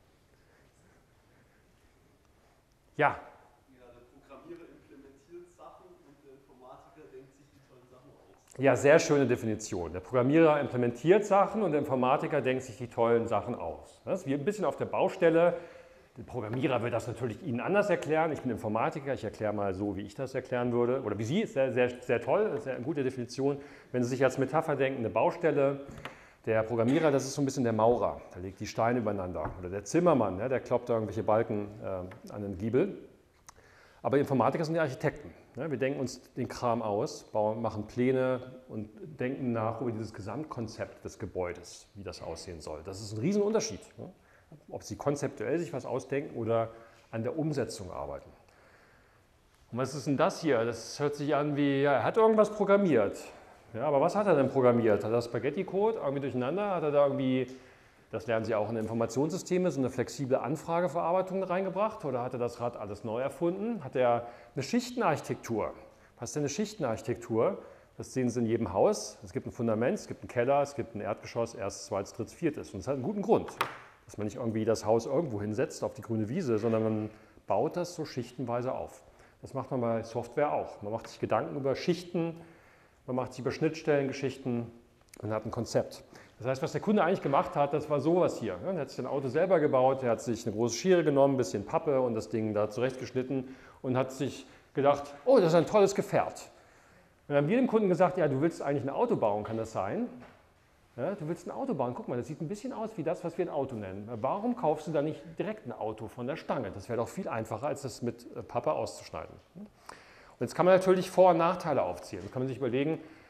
Ja. Ja, der Programmierer implementiert Sachen und der Informatiker denkt sich die tollen Sachen aus. Ja, sehr schöne Definition. Der Programmierer implementiert Sachen und der Informatiker denkt sich die tollen Sachen aus. Das ist wie ein bisschen auf der Baustelle. Der Programmierer wird das natürlich Ihnen anders erklären. Ich bin Informatiker, ich erkläre mal so, wie ich das erklären würde. Oder wie Sie, ist sehr, sehr, sehr toll, sehr eine gute Definition. Wenn Sie sich als Metapher denken, eine Baustelle, der Programmierer, das ist so ein bisschen der Maurer, der legt die Steine übereinander. Oder der Zimmermann, ja, der kloppt da irgendwelche Balken äh, an den Giebel. Aber Informatiker sind die Architekten. Ja, wir denken uns den Kram aus, bauen, machen Pläne und denken nach über dieses Gesamtkonzept des Gebäudes, wie das aussehen soll. Das ist ein Riesenunterschied, ja, ob Sie konzeptuell sich was ausdenken oder an der Umsetzung arbeiten. Und was ist denn das hier? Das hört sich an wie, ja, er hat irgendwas programmiert. Ja, aber was hat er denn programmiert? Hat er Spaghetti-Code irgendwie durcheinander? Hat er da irgendwie, das lernen Sie auch in Informationssysteme, so eine flexible Anfrageverarbeitung reingebracht? Oder hat er das Rad alles neu erfunden? Hat er eine Schichtenarchitektur? Was ist denn eine Schichtenarchitektur? Das sehen Sie in jedem Haus. Es gibt ein Fundament, es gibt einen Keller, es gibt ein Erdgeschoss, erstes, zweites, drittes, viertes. Und es hat einen guten Grund, dass man nicht irgendwie das Haus irgendwo hinsetzt auf die grüne Wiese, sondern man baut das so schichtenweise auf. Das macht man bei Software auch. Man macht sich Gedanken über Schichten, man macht sich über Schnittstellengeschichten und hat ein Konzept. Das heißt, was der Kunde eigentlich gemacht hat, das war sowas hier. Er hat sich ein Auto selber gebaut, er hat sich eine große Schere genommen, ein bisschen Pappe und das Ding da zurechtgeschnitten und hat sich gedacht, oh, das ist ein tolles Gefährt. Und dann haben wir dem Kunden gesagt, ja, du willst eigentlich ein Auto bauen, kann das sein? Ja, du willst ein Auto bauen, guck mal, das sieht ein bisschen aus wie das, was wir ein Auto nennen. Warum kaufst du da nicht direkt ein Auto von der Stange? Das wäre doch viel einfacher, als das mit Pappe auszuschneiden. Und jetzt kann man natürlich Vor- und Nachteile aufzählen. Jetzt kann man sich überlegen,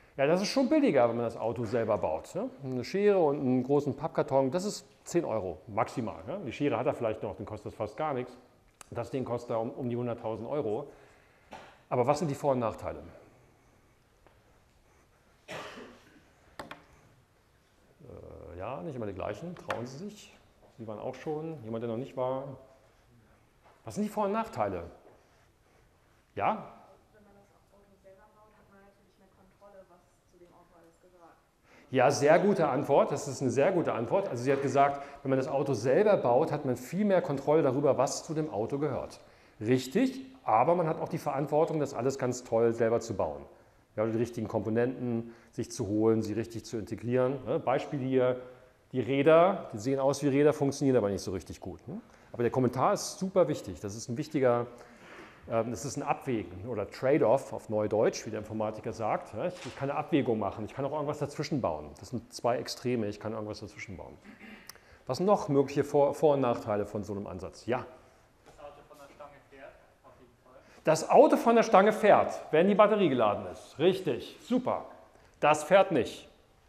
Ja, das ist schon billiger, wenn man das Auto selber baut. Ne? Eine Schere und einen großen Pappkarton, das ist zehn Euro maximal. Ne? Die Schere hat er vielleicht noch, dann kostet das fast gar nichts. Das Ding kostet um, um die hunderttausend Euro. Aber was sind die Vor- und Nachteile? Äh, ja, nicht immer die gleichen, trauen Sie sich. Sie waren auch schon, jemand, der noch nicht war. Was sind die Vor- und Nachteile? Ja? Ja, sehr gute Antwort. Das ist eine sehr gute Antwort. Also sie hat gesagt, wenn man das Auto selber baut, hat man viel mehr Kontrolle darüber, was zu dem Auto gehört. Richtig, aber man hat auch die Verantwortung, das alles ganz toll selber zu bauen. Ja, die richtigen Komponenten sich zu holen, sie richtig zu integrieren. Beispiel hier, die Räder, die sehen aus wie Räder, funktionieren aber nicht so richtig gut. Aber der Kommentar ist super wichtig. Das ist ein wichtiger, das ist ein Abwägen oder Trade-off auf Neudeutsch, wie der Informatiker sagt. Ich kann eine Abwägung machen, ich kann auch irgendwas dazwischen bauen. Das sind zwei Extreme, ich kann irgendwas dazwischen bauen. Was sind noch mögliche Vor- und Nachteile von so einem Ansatz? Ja? Das Auto von der Stange fährt, auf jeden Fall. Das Auto von der Stange fährt, wenn die Batterie geladen ist. Richtig, super. Das fährt nicht.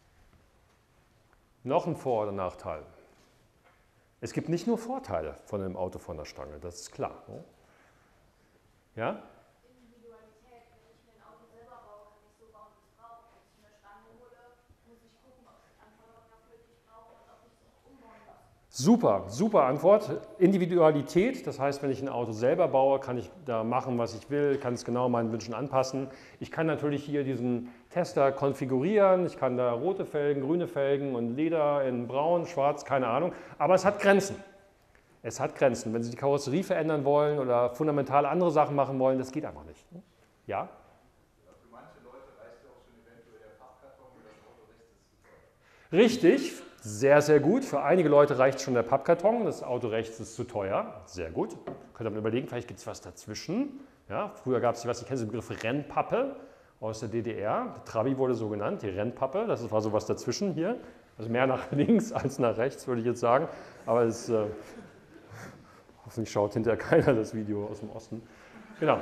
Noch ein Vor- oder Nachteil. Es gibt nicht nur Vorteile von einem Auto von der Stange, das ist klar. Ne? Ja? Individualität, wenn ich mir ein Auto selber baue, kann ich so bauen, wie ich es brauche. Wenn ich mir eine Stange hole, muss ich gucken, ob es die Anforderungen erfüllt, die ich brauche und ob ich es auch umbauen muss. Super, super Antwort. Individualität, das heißt, wenn ich ein Auto selber baue, kann ich da machen, was ich will, kann es genau meinen Wünschen anpassen. Ich kann natürlich hier diesen Tester konfigurieren, ich kann da rote Felgen, grüne Felgen und Leder in braun, schwarz, keine Ahnung, aber es hat Grenzen. Es hat Grenzen. Wenn Sie die Karosserie verändern wollen oder fundamental andere Sachen machen wollen, das geht einfach nicht. Ja? Für manche Leute reicht ja auch schon eventuell der Pappkarton und das Auto rechts ist zu teuer. Richtig, sehr, sehr gut. Für einige Leute reicht schon der Pappkarton, das Auto rechts ist zu teuer. Sehr gut. Könnt ihr mal überlegen, vielleicht gibt es was dazwischen. Ja, früher gab es, ich weiß nicht, kennen Sie den Begriff Rennpappe aus der D D R? Der Trabi wurde so genannt, die Rennpappe, das war so was dazwischen hier. Also mehr nach links als nach rechts, würde ich jetzt sagen. Aber es äh, hoffentlich schaut hinterher keiner das Video aus dem Osten. Genau.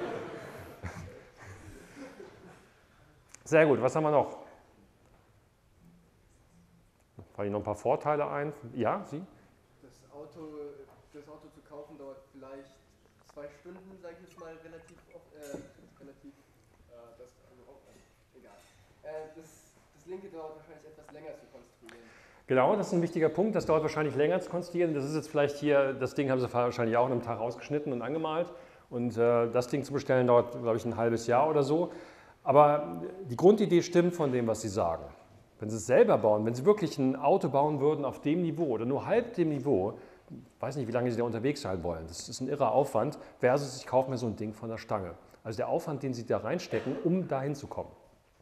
Sehr gut, was haben wir noch? Fallen Ihnen noch ein paar Vorteile ein? Ja, Sie? Das Auto, das Auto zu kaufen dauert vielleicht zwei Stunden, sage ich jetzt mal, relativ oft, äh, relativ, äh, das, also, äh, egal. Äh, das, das linke dauert wahrscheinlich etwas länger zu konstruieren. Genau, das ist ein wichtiger Punkt. Das dauert wahrscheinlich länger zu konstruieren. Das ist jetzt vielleicht hier, das Ding haben Sie wahrscheinlich auch in einem Tag ausgeschnitten und angemalt. Und äh, das Ding zu bestellen dauert, glaube ich, ein halbes Jahr oder so. Aber die Grundidee stimmt von dem, was Sie sagen. Wenn Sie es selber bauen, wenn Sie wirklich ein Auto bauen würden auf dem Niveau oder nur halb dem Niveau, weiß nicht, wie lange Sie da unterwegs sein wollen. Das ist ein irrer Aufwand, versus ich kaufe mir so ein Ding von der Stange. Also der Aufwand, den Sie da reinstecken, um dahin zu kommen.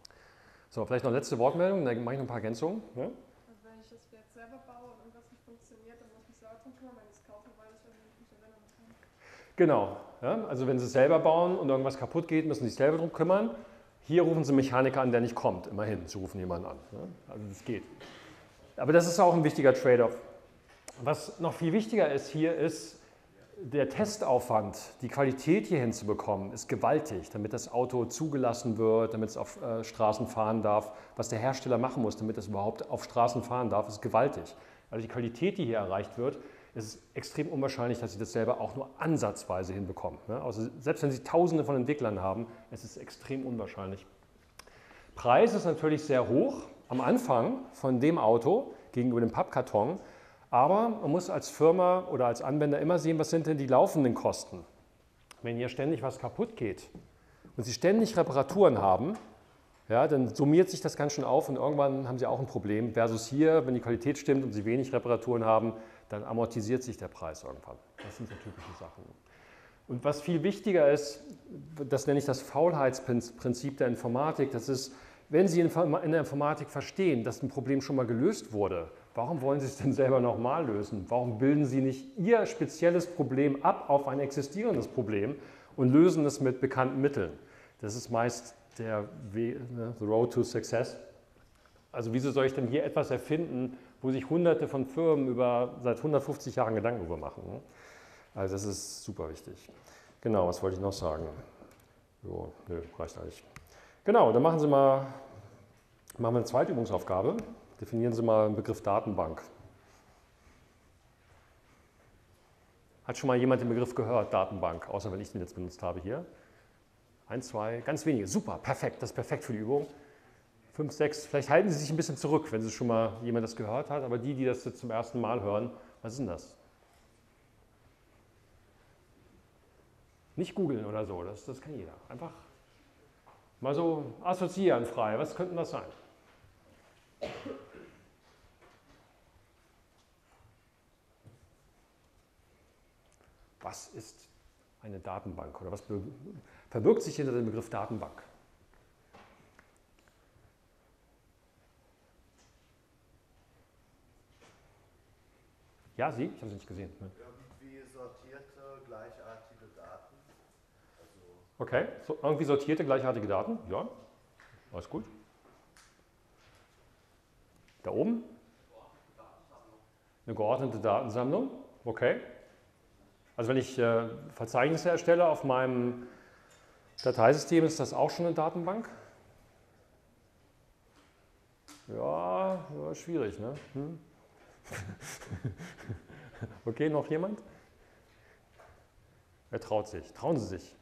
So, vielleicht noch letzte Wortmeldung, dann mache ich noch ein paar Ergänzungen. Ja? Also wenn ich das jetzt selber baue und irgendwas nicht funktioniert, dann muss ich selber drum kümmern, wenn ich es kaufe, weil ich irgendwie nicht erinnern kann. Genau, ja? Also wenn Sie es selber bauen und irgendwas kaputt geht, müssen Sie sich selber darum kümmern. Hier rufen Sie einen Mechaniker an, der nicht kommt. Immerhin, Sie rufen jemanden an. Ja? Also das geht. Aber das ist auch ein wichtiger Trade-off. Was noch viel wichtiger ist hier, ist der Testaufwand, die Qualität hier hinzubekommen, ist gewaltig, damit das Auto zugelassen wird, damit es auf äh, Straßen fahren darf. Was der Hersteller machen muss, damit es überhaupt auf Straßen fahren darf, ist gewaltig. Also die Qualität, die hier erreicht wird, ist extrem unwahrscheinlich, dass Sie das selber auch nur ansatzweise hinbekommen. Ja? Also selbst wenn Sie Tausende von Entwicklern haben, es ist extrem unwahrscheinlich. Preis ist natürlich sehr hoch am Anfang von dem Auto gegenüber dem Pappkarton, aber man muss als Firma oder als Anwender immer sehen, was sind denn die laufenden Kosten. Wenn hier ständig was kaputt geht und Sie ständig Reparaturen haben, ja, dann summiert sich das ganz schön auf und irgendwann haben Sie auch ein Problem. Versus hier, wenn die Qualität stimmt und Sie wenig Reparaturen haben, dann amortisiert sich der Preis irgendwann. Das sind so typische Sachen. Und was viel wichtiger ist, das nenne ich das Faulheitsprinzip der Informatik, das ist, wenn Sie in der Informatik verstehen, dass ein Problem schon mal gelöst wurde, warum wollen Sie es denn selber nochmal lösen? Warum bilden Sie nicht Ihr spezielles Problem ab auf ein existierendes Problem und lösen es mit bekannten Mitteln? Das ist meist der Weg, ne, the road to success. Also wieso soll ich denn hier etwas erfinden, wo sich hunderte von Firmen über, seit hundertfünfzig Jahren Gedanken darüber machen? Ne? Also das ist super wichtig. Genau, was wollte ich noch sagen? Jo, nö, reicht eigentlich. Genau, dann machen Sie mal Machen wir eine zweite Übungsaufgabe. Definieren Sie mal den Begriff Datenbank. Hat schon mal jemand den Begriff gehört, Datenbank, außer wenn ich den jetzt benutzt habe hier? Ein, zwei, ganz wenige. Super, perfekt, das ist perfekt für die Übung. Fünf, sechs, vielleicht halten Sie sich ein bisschen zurück, wenn Sie schon mal jemand das gehört hat, aber die, die das jetzt zum ersten Mal hören, was ist denn das? Nicht googeln oder so, das, das kann jeder. Einfach mal so assoziieren frei, was könnte das sein? Was ist eine Datenbank oder was verbirgt sich hinter dem Begriff Datenbank? Ja, Sie? Ich habe Sie nicht gesehen. Ne? Irgendwie sortierte, gleichartige Daten. Also okay, so, irgendwie sortierte, gleichartige Daten. Ja, alles gut. Da oben? Eine geordnete Datensammlung. Okay. Also wenn ich äh, Verzeichnisse erstelle auf meinem Dateisystem, ist das auch schon eine Datenbank? Ja, ja schwierig, ne? Hm? Okay, noch jemand? Wer traut sich? Trauen Sie sich.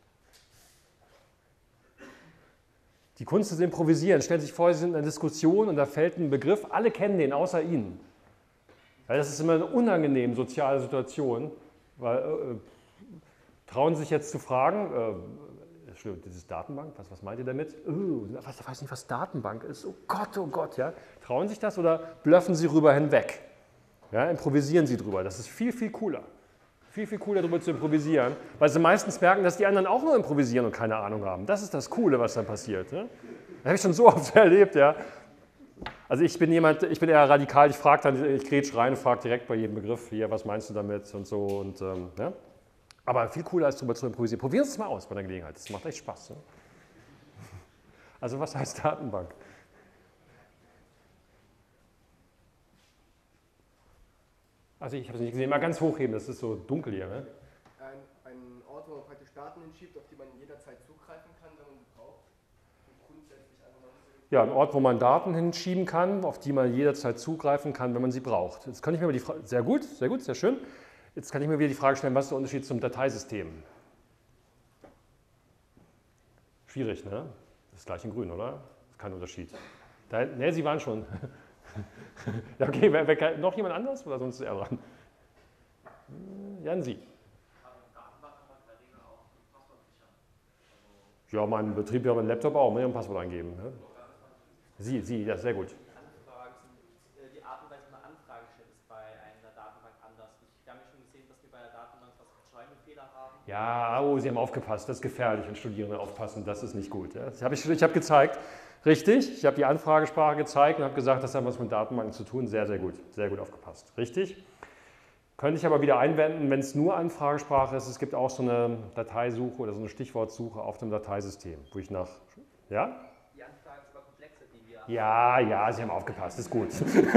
Die Kunst des Improvisieren. Stellen Sie sich vor, Sie sind in einer Diskussion und da fällt ein Begriff, alle kennen den, außer Ihnen. Weil das ist immer eine unangenehme soziale Situation. Weil, äh, trauen Sie sich jetzt zu fragen, äh, dieses Datenbank, was, was meint ihr damit? Oh, ich weiß nicht, was Datenbank ist. Oh Gott, oh Gott, ja. Trauen Sie sich das oder bluffen Sie rüber hinweg? Ja, improvisieren Sie drüber. Das ist viel, viel cooler. Viel, viel cooler darüber zu improvisieren, weil Sie meistens merken, dass die anderen auch nur improvisieren und keine Ahnung haben. Das ist das Coole, was dann passiert. Ja? Das habe ich schon so oft erlebt. Ja? Also ich bin jemand, ich bin eher radikal, ich frage dann, ich grätsch rein und frage direkt bei jedem Begriff, hier, was meinst du damit und so. Und, ähm, ja? Aber viel cooler als darüber zu improvisieren. Probieren Sie es mal aus bei der Gelegenheit, das macht echt Spaß. Ja? Also was heißt Datenbank? Also ich habe es nicht gesehen, mal ganz hochheben, das ist so dunkel hier. Ne? Ein, ein Ort, wo man praktisch Daten hinschiebt, auf die man jederzeit zugreifen kann, wenn man sie braucht. Und grundsätzlich einfach mal so. Ja, ein Ort, wo man Daten hinschieben kann, auf die man jederzeit zugreifen kann, wenn man sie braucht. Jetzt kann ich mir mal die Frage, sehr gut, sehr gut, sehr schön. Jetzt kann ich mir wieder die Frage stellen, was ist der Unterschied zum Dateisystem? Schwierig, ne? Das ist gleich in grün, oder? Das ist kein Unterschied. Da, ne, Sie waren schon. Ja, okay, wer, wer, noch jemand anders oder sonst ist er dran? Jan, Sie. Ja, mein Betrieb, ja, mein Laptop auch, muss ich ein Passwort eingeben. Ne? Sie, Sie, ja, sehr gut. Anfragen sind, die Art und Weise, wie man Anfragen stellt, ist bei einer Datenbank anders. Ich habe schon gesehen, dass wir bei der Datenbank was Rechtschreibfehler haben. Ja, oh, Sie haben aufgepasst, das ist gefährlich, wenn Studierende aufpassen, das ist nicht gut. Ja? Das habe ich ich habe gezeigt, richtig, ich habe die Anfragesprache gezeigt und habe gesagt, das hat was mit Datenbanken zu tun, sehr, sehr gut, sehr gut aufgepasst, richtig. Könnte ich aber wieder einwenden, wenn es nur Anfragesprache ist, es gibt auch so eine Dateisuche oder so eine Stichwortsuche auf dem Dateisystem, wo ich nach, ja? Die Anfrage ist aber komplexer, die wir haben. Ja, ja, Sie haben aufgepasst, ist gut.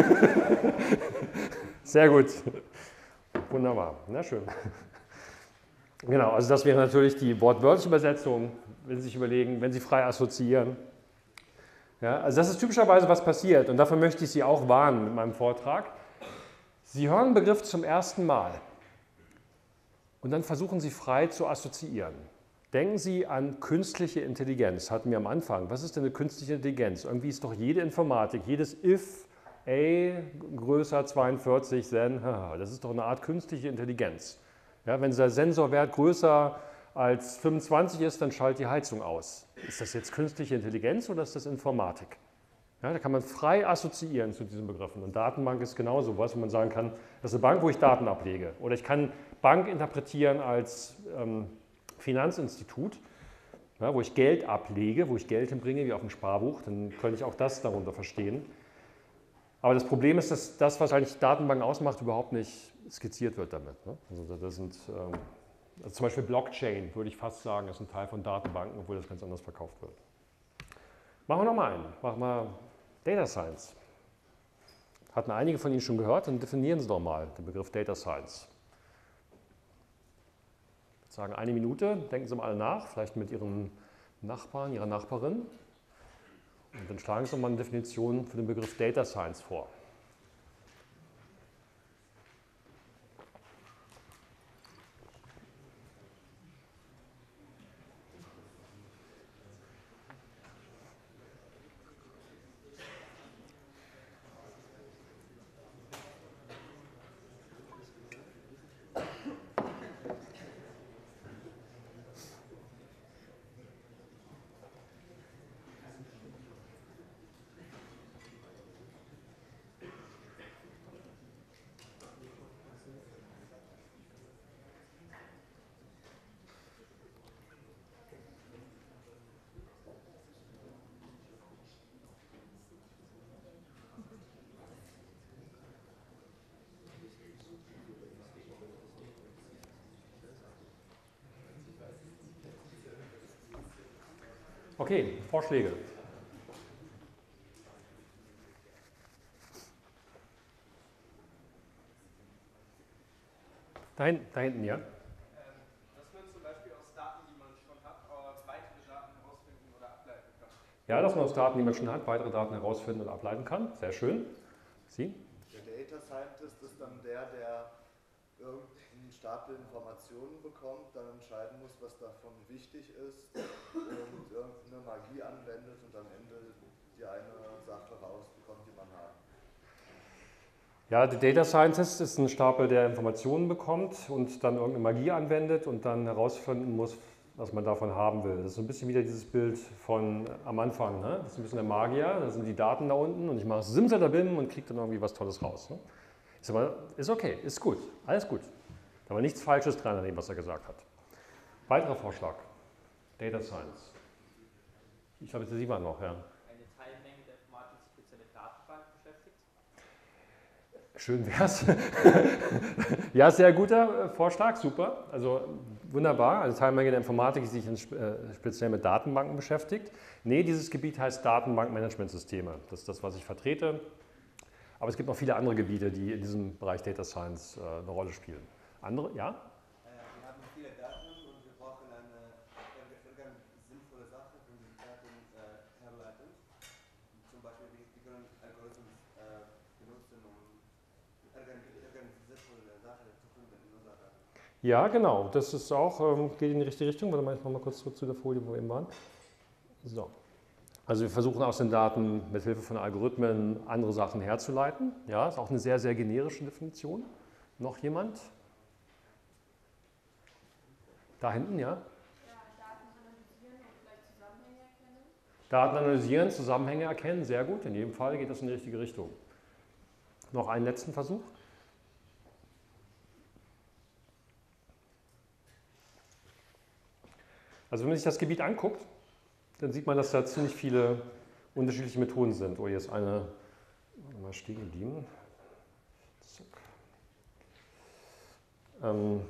Sehr gut, wunderbar, na schön. Genau, also das wäre natürlich die wortwörtliche Übersetzung, wenn Sie sich überlegen, wenn Sie frei assoziieren. Ja, also das ist typischerweise, was passiert und dafür möchte ich Sie auch warnen mit meinem Vortrag. Sie hören einen Begriff zum ersten Mal und dann versuchen Sie frei zu assoziieren. Denken Sie an künstliche Intelligenz, hatten wir am Anfang. Was ist denn eine künstliche Intelligenz? Irgendwie ist doch jede Informatik, jedes if, a größer zweiundvierzig, then, das ist doch eine Art künstliche Intelligenz. Ja, wenn der Sensorwert größer als fünfundzwanzig ist, dann schaltet die Heizung aus. Ist das jetzt künstliche Intelligenz oder ist das Informatik? Ja, da kann man frei assoziieren zu diesen Begriffen. Und Datenbank ist genauso was, wo man sagen kann, das ist eine Bank, wo ich Daten ablege. Oder ich kann Bank interpretieren als ähm, Finanzinstitut, ja, wo ich Geld ablege, wo ich Geld hinbringe, wie auf dem Sparbuch. Dann könnte ich auch das darunter verstehen. Aber das Problem ist, dass das, was eigentlich Datenbank ausmacht, überhaupt nicht skizziert wird damit. Ne? Also das sind ähm, also zum Beispiel Blockchain, würde ich fast sagen, ist ein Teil von Datenbanken, obwohl das ganz anders verkauft wird. Machen wir nochmal einen. Machen wir Data Science. Hatten einige von Ihnen schon gehört, dann definieren Sie doch mal den Begriff Data Science. Ich würde sagen, eine Minute, denken Sie mal alle nach, vielleicht mit Ihren Nachbarn, Ihrer Nachbarin. Und dann schlagen Sie doch mal eine Definition für den Begriff Data Science vor. Okay, Vorschläge. Da hinten, da hinten, ja. Ähm, dass man zum Beispiel aus Daten, die man schon hat, äh, weitere Daten herausfinden oder ableiten kann. Ja, dass man aus Daten, die man schon hat, weitere Daten herausfinden und ableiten kann. Sehr schön. Sie? Der Data Scientist ist dann der, der irgendeinen Stapel Informationen bekommt, dann entscheiden muss, was davon wichtig ist und irgendeine Magie anwendet und am Ende die eine Sache rausbekommt, die man hat. Ja, der Data Scientist ist ein Stapel, der Informationen bekommt und dann irgendeine Magie anwendet und dann herausfinden muss, was man davon haben will. Das ist so ein bisschen wieder dieses Bild von am Anfang. Ne? Das ist ein bisschen der Magier, da sind die Daten da unten und ich mache Simsalabim und kriege dann irgendwie was Tolles raus. Ne? Ist aber, ist okay, ist gut, alles gut. Da war nichts Falsches dran an dem, was er gesagt hat. Weiterer Vorschlag, Data Science. Ich glaube, Sie waren noch, ja. Eine Teilmenge der Informatik sich speziell mit Datenbank beschäftigt. Schön wär's. Ja, sehr guter Vorschlag, super. Also wunderbar. Also Teilmenge der Informatik, die sich in, äh, speziell mit Datenbanken beschäftigt. Nee, dieses Gebiet heißt Datenbankmanagementsysteme. Das ist das, was ich vertrete. Aber es gibt noch viele andere Gebiete, die in diesem Bereich Data Science äh, eine Rolle spielen. Andere, ja? Äh, wir haben viele Daten und wir brauchen eine irgendeine sinnvolle Sache, um die Daten äh, herleiten. Zum Beispiel, wir, wir können Algorithmen äh, benutzen, um irgendeine, irgendeine sinnvolle Sache zu finden in unserer Daten. Ja, genau. Das ist auch, ähm, geht in die richtige Richtung. Warte mal, ich mache mal kurz zurück zu der Folie, wo wir eben waren. So. Also wir versuchen aus den Daten mit Hilfe von Algorithmen andere Sachen herzuleiten. Ja, ist auch eine sehr, sehr generische Definition. Noch jemand? Da hinten, ja? Ja, Daten analysieren und vielleicht Zusammenhänge erkennen. Daten analysieren, Zusammenhänge erkennen, sehr gut. In jedem Fall geht das in die richtige Richtung. Noch einen letzten Versuch. Also wenn man sich das Gebiet anguckt, dann sieht man, dass da ziemlich viele unterschiedliche Methoden sind. Oh, hier ist eine mal stehen geblieben. Ähm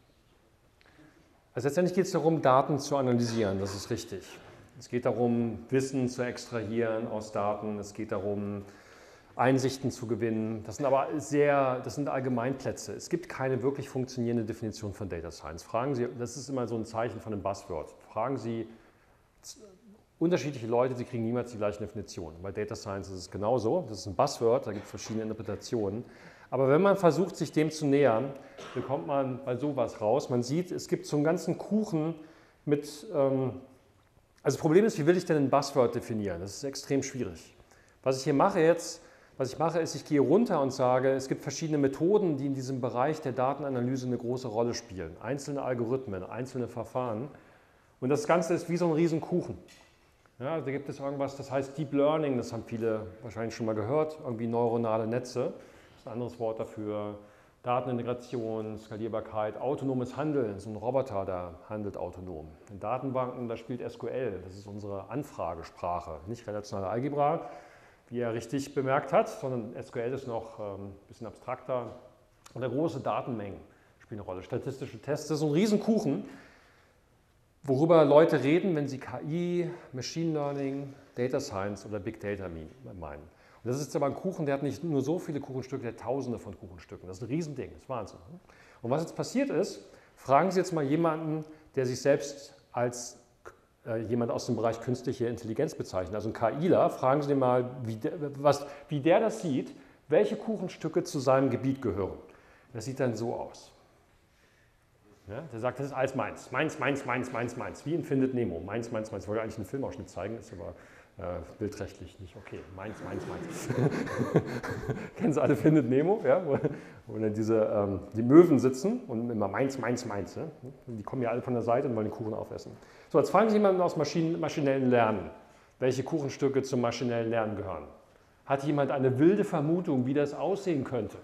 also letztendlich geht es darum, Daten zu analysieren, das ist richtig. Es geht darum, Wissen zu extrahieren aus Daten, es geht darum, Einsichten zu gewinnen. Das sind aber sehr, das sind Allgemeinplätze. Es gibt keine wirklich funktionierende Definition von Data Science. Fragen Sie, das ist immer so ein Zeichen von einem Buzzword. Fragen Sie unterschiedliche Leute, Sie kriegen niemals die gleiche Definition. Bei Data Science ist es genauso. Das ist ein Buzzword, da gibt es verschiedene Interpretationen. Aber wenn man versucht, sich dem zu nähern, bekommt man bei sowas raus. Man sieht, es gibt so einen ganzen Kuchen mit, ähm, also das Problem ist, wie will ich denn ein Buzzword definieren? Das ist extrem schwierig. Was ich hier mache jetzt, was ich mache, ist, ich gehe runter und sage, es gibt verschiedene Methoden, die in diesem Bereich der Datenanalyse eine große Rolle spielen. Einzelne Algorithmen, einzelne Verfahren. Und das Ganze ist wie so ein Riesenkuchen. Ja, da gibt es irgendwas, das heißt Deep Learning, das haben viele wahrscheinlich schon mal gehört, irgendwie neuronale Netze. Das ist ein anderes Wort dafür. Datenintegration, Skalierbarkeit, autonomes Handeln, so ein Roboter, der handelt autonom. In Datenbanken, da spielt S Q L, das ist unsere Anfragesprache, nicht relationale Algebra, wie er richtig bemerkt hat, sondern S Q L ist noch ein ähm, bisschen abstrakter. Oder große Datenmengen spielen eine Rolle. Statistische Tests, das ist ein Riesenkuchen, worüber Leute reden, wenn sie K I, Machine Learning, Data Science oder Big Data meinen. Und das ist jetzt aber ein Kuchen, der hat nicht nur so viele Kuchenstücke, der hat tausende von Kuchenstücken. Das ist ein Riesending, das ist Wahnsinn. Und was jetzt passiert ist, fragen Sie jetzt mal jemanden, der sich selbst als äh, jemand aus dem Bereich künstliche Intelligenz bezeichnen. Also ein KIler, fragen Sie den mal, wie der, was, wie der das sieht, welche Kuchenstücke zu seinem Gebiet gehören. Das sieht dann so aus. Ja, der sagt, das ist alles meins. Meins, meins, meins, meins, meins. Wie in Findet Nemo. Meins, meins, meins. Ich wollte eigentlich einen Filmausschnitt zeigen, ist aber äh, bildrechtlich nicht okay. Meins, meins, meins. Kennen Sie alle Findet Nemo? Ja? Wo, wo dann diese, ähm, die Möwen sitzen und immer meins, meins, meins. Ja? Die kommen ja alle von der Seite und wollen den Kuchen aufessen. So, jetzt fragen Sie jemanden aus Maschinen, maschinellen Lernen, welche Kuchenstücke zum maschinellen Lernen gehören. Hat jemand eine wilde Vermutung, wie das aussehen könnte?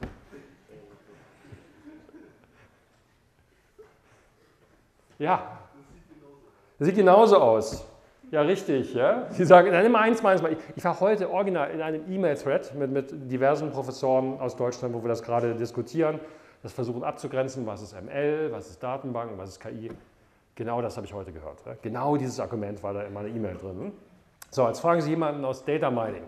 Ja, das sieht genauso aus. Ja, richtig. Ja? Sie sagen, nein, immer eins, meins. Ich, ich war heute original in einem E-Mail-Thread mit, mit diversen Professoren aus Deutschland, wo wir das gerade diskutieren, das versuchen abzugrenzen, was ist M L, was ist Datenbank, was ist K I. Genau das habe ich heute gehört. Ja? Genau dieses Argument war da in meiner E-Mail drin. So, jetzt fragen Sie jemanden aus Data Mining.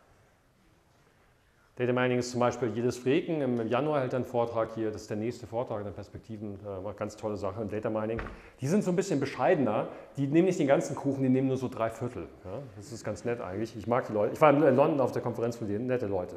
Data Mining ist zum Beispiel Yildiz Freken, im Januar hält er einen Vortrag hier, das ist der nächste Vortrag in der Perspektiven, äh, ganz tolle Sache im Data Mining. Die sind so ein bisschen bescheidener, die nehmen nicht den ganzen Kuchen, die nehmen nur so drei Viertel. Ja? Das ist ganz nett eigentlich, ich mag die Leute. Ich war in London auf der Konferenz von denen, nette Leute.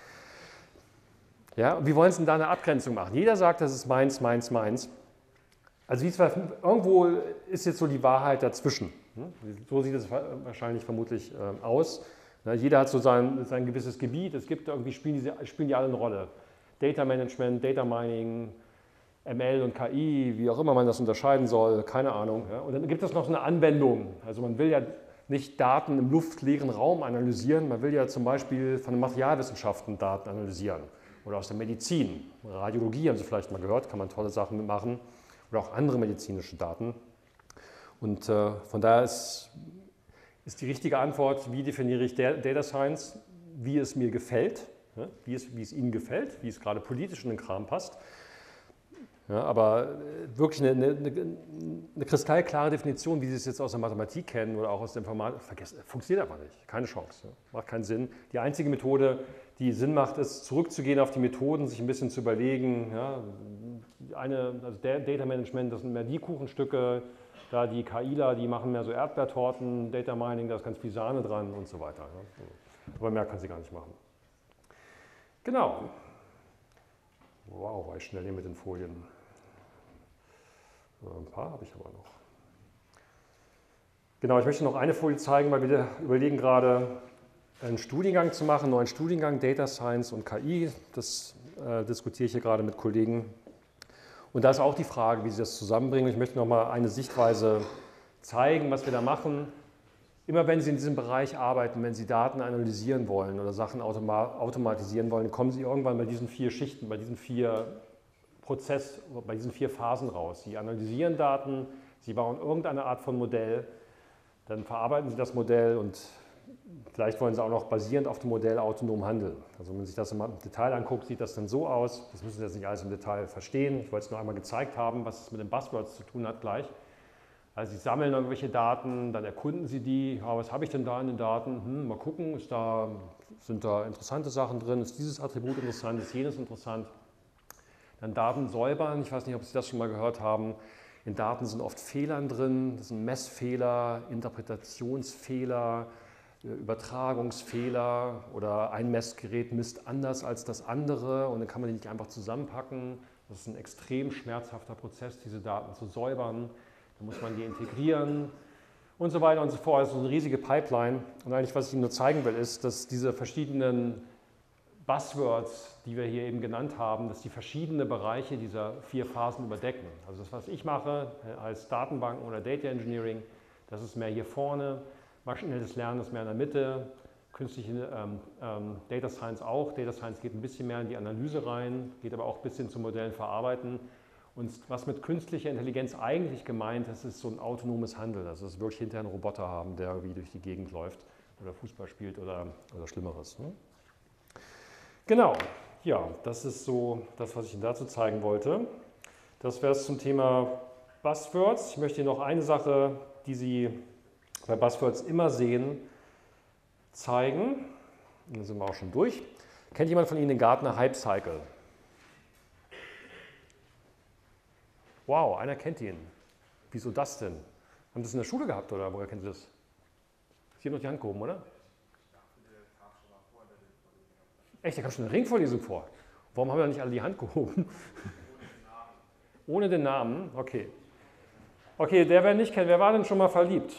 Ja? Ja, wie wollen Sie denn da eine Abgrenzung machen? Jeder sagt, das ist meins, meins, meins. Also wie zwar, irgendwo ist jetzt so die Wahrheit dazwischen. So sieht es wahrscheinlich vermutlich äh, aus. Ja, jeder hat so sein, sein gewisses Gebiet, es gibt irgendwie, spielen die, spielen die alle eine Rolle. Data Management, Data Mining, M L und K I, wie auch immer man das unterscheiden soll, keine Ahnung. Ja. Und dann gibt es noch so eine Anwendung. Also man will ja nicht Daten im luftleeren Raum analysieren, man will ja zum Beispiel von den Materialwissenschaften Daten analysieren. Oder aus der Medizin, Radiologie haben Sie vielleicht mal gehört, kann man tolle Sachen mitmachen. Oder auch andere medizinische Daten. Und äh, von daher ist... ist die richtige Antwort, wie definiere ich Data Science, wie es mir gefällt, ja, wie, es, wie es Ihnen gefällt, wie es gerade politisch in den Kram passt. Ja, aber wirklich eine, eine, eine kristallklare Definition, wie Sie es jetzt aus der Mathematik kennen oder auch aus der Informatik, vergessen, funktioniert einfach nicht, keine Chance, ja, macht keinen Sinn. Die einzige Methode, die Sinn macht, ist zurückzugehen auf die Methoden, sich ein bisschen zu überlegen, ja, eine, also Data Management, das sind mehr die Kuchenstücke, da die KIler, die machen mehr so Erdbeertorten, Data Mining, da ist ganz viel Sahne dran und so weiter. Aber mehr kann sie gar nicht machen. Genau. Wow, war ich schnell hier mit den Folien. Ein paar habe ich aber noch. Genau, ich möchte noch eine Folie zeigen, weil wir überlegen gerade, einen Studiengang zu machen, einen neuen Studiengang, Data Science und K I. Das äh, diskutiere ich hier gerade mit Kollegen. Und da ist auch die Frage, wie Sie das zusammenbringen. Ich möchte noch mal eine Sichtweise zeigen, was wir da machen. Immer wenn Sie in diesem Bereich arbeiten, wenn Sie Daten analysieren wollen oder Sachen automatisieren wollen, kommen Sie irgendwann bei diesen vier Schichten, bei diesen vier Prozess, bei diesen vier Phasen raus. Sie analysieren Daten, Sie bauen irgendeine Art von Modell, dann verarbeiten Sie das Modell und vielleicht wollen Sie auch noch basierend auf dem Modell autonom handeln. Also wenn man sich das im Detail anguckt, sieht das dann so aus. Das müssen Sie jetzt nicht alles im Detail verstehen. Ich wollte es nur einmal gezeigt haben, was es mit den Buzzwords zu tun hat gleich. Also Sie sammeln irgendwelche Daten, dann erkunden Sie die. Ja, was habe ich denn da in den Daten? Hm, mal gucken, ist da, sind da interessante Sachen drin? Ist dieses Attribut interessant? Ist jenes interessant? Dann Daten säubern. Ich weiß nicht, ob Sie das schon mal gehört haben. In Daten sind oft Fehler drin. Das sind Messfehler, Interpretationsfehler, Übertragungsfehler oder ein Messgerät misst anders als das andere und dann kann man die nicht einfach zusammenpacken. Das ist ein extrem schmerzhafter Prozess, diese Daten zu säubern. Dann muss man die integrieren und so weiter und so fort. Das ist eine riesige Pipeline. Und eigentlich, was ich Ihnen nur zeigen will, ist, dass diese verschiedenen Buzzwords, die wir hier eben genannt haben, dass die verschiedene Bereiche dieser vier Phasen überdecken. Also das, was ich mache als Datenbanken oder Data Engineering, das ist mehr hier vorne. Maschinelles Lernen ist mehr in der Mitte, künstliche ähm, ähm, Data Science auch. Data Science geht ein bisschen mehr in die Analyse rein, geht aber auch ein bisschen zu Modellen verarbeiten. Und was mit künstlicher Intelligenz eigentlich gemeint ist, ist so ein autonomes Handeln. Also dass wir wirklich hinterher einen Roboter haben, der irgendwie durch die Gegend läuft oder Fußball spielt oder, oder Schlimmeres. Ne? Genau, ja, das ist so das, was ich Ihnen dazu zeigen wollte. Das wäre es zum Thema Buzzwords. Ich möchte Ihnen noch eine Sache, die Sie bei Buzzwords immer sehen, zeigen. Da sind wir auch schon durch. Kennt jemand von Ihnen den Gartner Hype Cycle? Wow, einer kennt ihn. Wieso das denn? Haben Sie das in der Schule gehabt oder woher kennen Sie das? Sie haben noch die Hand gehoben, oder? Echt, da kam schon eine Ringvorlesung vor. Warum haben wir nicht alle die Hand gehoben? Ohne den Namen, okay. Okay, der, wer nicht kennt, wer war denn schon mal verliebt?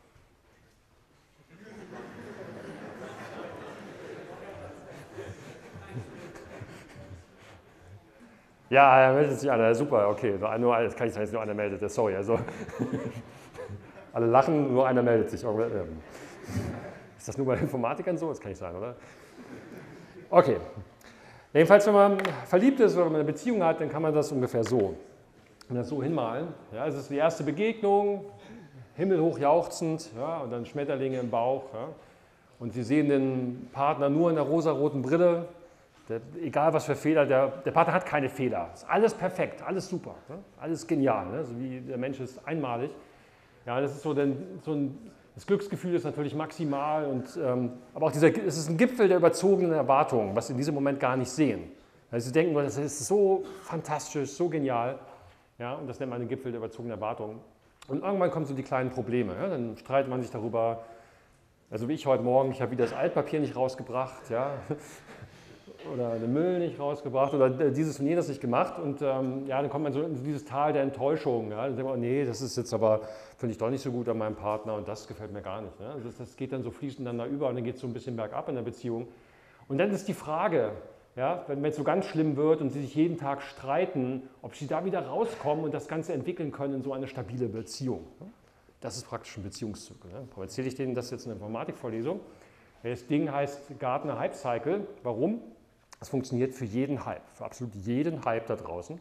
Ja, er meldet sich einer, super, okay. Nur, das kann ich sagen, dass nur einer meldet, sorry. Also. Alle lachen, nur einer meldet sich. Ist das nur bei Informatikern so? Das kann nicht sein, oder? Okay. Jedenfalls, wenn man verliebt ist oder wenn man eine Beziehung hat, dann kann man das ungefähr so. Und das so hinmalen. Ja, es ist die erste Begegnung, himmelhoch jauchzend, ja, und dann Schmetterlinge im Bauch. Ja, und Sie sehen den Partner nur in der rosaroten Brille. Der, egal was für Fehler, der, der Partner hat keine Fehler. Ist alles perfekt, alles super, ne? Alles genial. Ne? So wie der Mensch ist einmalig. Ja, das ist so, denn, so ein, das Glücksgefühl ist natürlich maximal, und, ähm, aber auch dieser, es ist ein Gipfel der überzogenen Erwartungen, was Sie in diesem Moment gar nicht sehen. Also Sie denken, das ist so fantastisch, so genial, ja, und das nennt man den Gipfel der überzogenen Erwartungen. Und irgendwann kommen so die kleinen Probleme, ja, dann streitet man sich darüber, also wie ich heute Morgen, ich habe wieder das Altpapier nicht rausgebracht, ja, oder den Müll nicht rausgebracht oder dieses und jenes nicht gemacht, und ähm, ja, dann kommt man so in dieses Tal der Enttäuschung. Ja, dann denkt man, nee, das ist jetzt aber, finde ich doch nicht so gut an meinem Partner und das gefällt mir gar nicht. Ne? Also das, das geht dann so fließend dann da über und dann geht es so ein bisschen bergab in der Beziehung. Und dann ist die Frage, ja, wenn es so ganz schlimm wird und sie sich jeden Tag streiten, ob sie da wieder rauskommen und das Ganze entwickeln können in so eine stabile Beziehung. Das ist praktisch ein Beziehungszirkel. Ne? Warum erzähle ich denen das jetzt in der Informatikvorlesung? Das Ding heißt Gartner Hype Cycle. Warum? Das funktioniert für jeden Hype, für absolut jeden Hype da draußen.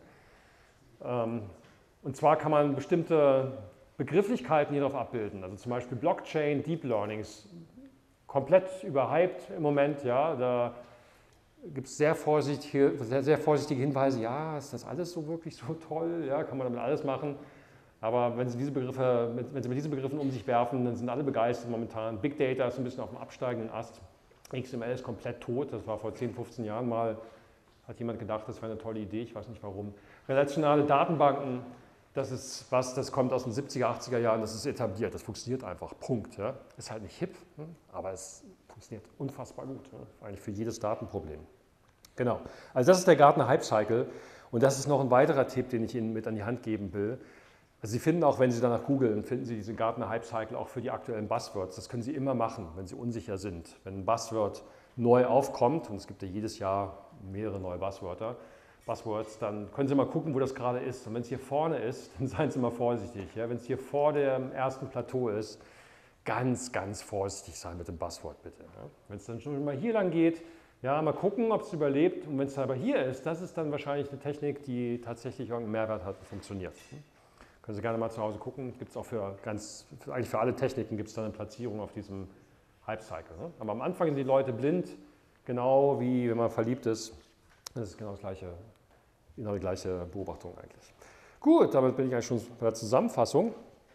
Und zwar kann man bestimmte Begrifflichkeiten hierauf abbilden. Also zum Beispiel Blockchain, Deep Learning ist komplett überhyped im Moment. Ja, da gibt es sehr vorsichtige, sehr, sehr vorsichtige Hinweise. Ja, ist das alles so wirklich so toll? Ja, kann man damit alles machen? Aber wenn Sie, diese Begriffe, wenn Sie mit diesen Begriffen um sich werfen, dann sind alle begeistert momentan. Big Data ist ein bisschen auf dem absteigenden Ast. X M L ist komplett tot, das war vor zehn, fünfzehn Jahren mal, hat jemand gedacht, das wäre eine tolle Idee, ich weiß nicht warum. Relationale Datenbanken, das ist was, das kommt aus den siebziger, achtziger Jahren, das ist etabliert, das funktioniert einfach, Punkt. Ja. Ist halt nicht hip, aber es funktioniert unfassbar gut, ja. Eigentlich für jedes Datenproblem. Genau, also das ist der Gartner Hype Cycle, und das ist noch ein weiterer Tipp, den ich Ihnen mit an die Hand geben will. Also Sie finden auch, wenn Sie danach googeln, finden Sie diesen Gartner Hype Cycle auch für die aktuellen Buzzwords. Das können Sie immer machen, wenn Sie unsicher sind. Wenn ein Buzzword neu aufkommt, und es gibt ja jedes Jahr mehrere neue Buzzwörter, Buzzwords, dann können Sie mal gucken, wo das gerade ist. Und wenn es hier vorne ist, dann seien Sie mal vorsichtig. Ja? Wenn es hier vor dem ersten Plateau ist, ganz, ganz vorsichtig sein mit dem Buzzword bitte. Ja? Wenn es dann schon mal hier lang geht, ja, mal gucken, ob es überlebt. Und wenn es aber hier ist, das ist dann wahrscheinlich eine Technik, die tatsächlich irgendeinen Mehrwert hat und funktioniert. Können Sie gerne mal zu Hause gucken. Gibt es auch für ganz, für, eigentlich für alle Techniken gibt es dann eine Platzierung auf diesem Hype-Cycle. Ne? Aber am Anfang sind die Leute blind, genau wie wenn man verliebt ist. Das ist genau, das gleiche, genau die gleiche Beobachtung eigentlich. Gut, damit bin ich eigentlich schon bei der Zusammenfassung.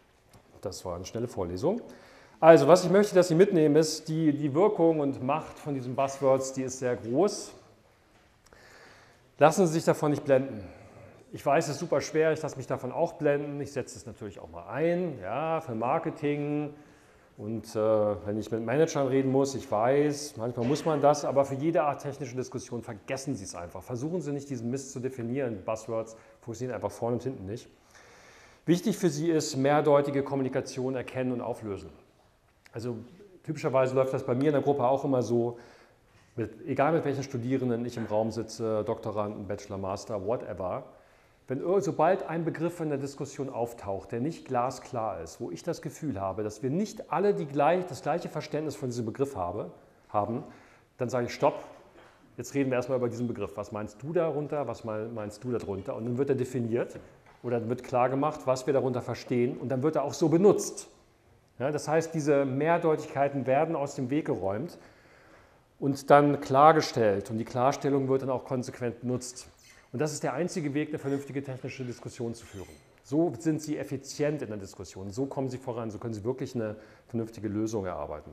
Das war eine schnelle Vorlesung. Also, was ich möchte, dass Sie mitnehmen, ist, die, die Wirkung und Macht von diesen Buzzwords, die ist sehr groß. Lassen Sie sich davon nicht blenden. Ich weiß, es ist super schwer, ich lasse mich davon auch blenden. Ich setze es natürlich auch mal ein, ja, für Marketing. Und äh, wenn ich mit Managern reden muss, ich weiß, manchmal muss man das, aber für jede Art technische Diskussion vergessen Sie es einfach. Versuchen Sie nicht, diesen Mist zu definieren. Buzzwords funktionieren einfach vorne und hinten nicht. Wichtig für Sie ist, mehrdeutige Kommunikation erkennen und auflösen. Also typischerweise läuft das bei mir in der Gruppe auch immer so, mit, egal mit welchen Studierenden ich im Raum sitze, Doktoranden, Bachelor, Master, whatever. Wenn sobald ein Begriff in der Diskussion auftaucht, der nicht glasklar ist, wo ich das Gefühl habe, dass wir nicht alle die gleich, das gleiche Verständnis von diesem Begriff habe, haben, dann sage ich Stopp, jetzt reden wir erstmal über diesen Begriff. Was meinst du darunter, was meinst du darunter? Und dann wird er definiert oder dann wird klar gemacht, was wir darunter verstehen, und dann wird er auch so benutzt. Ja, das heißt, diese Mehrdeutigkeiten werden aus dem Weg geräumt und dann klargestellt, und die Klarstellung wird dann auch konsequent benutzt. Und das ist der einzige Weg, eine vernünftige technische Diskussion zu führen. So sind Sie effizient in der Diskussion, so kommen Sie voran, so können Sie wirklich eine vernünftige Lösung erarbeiten.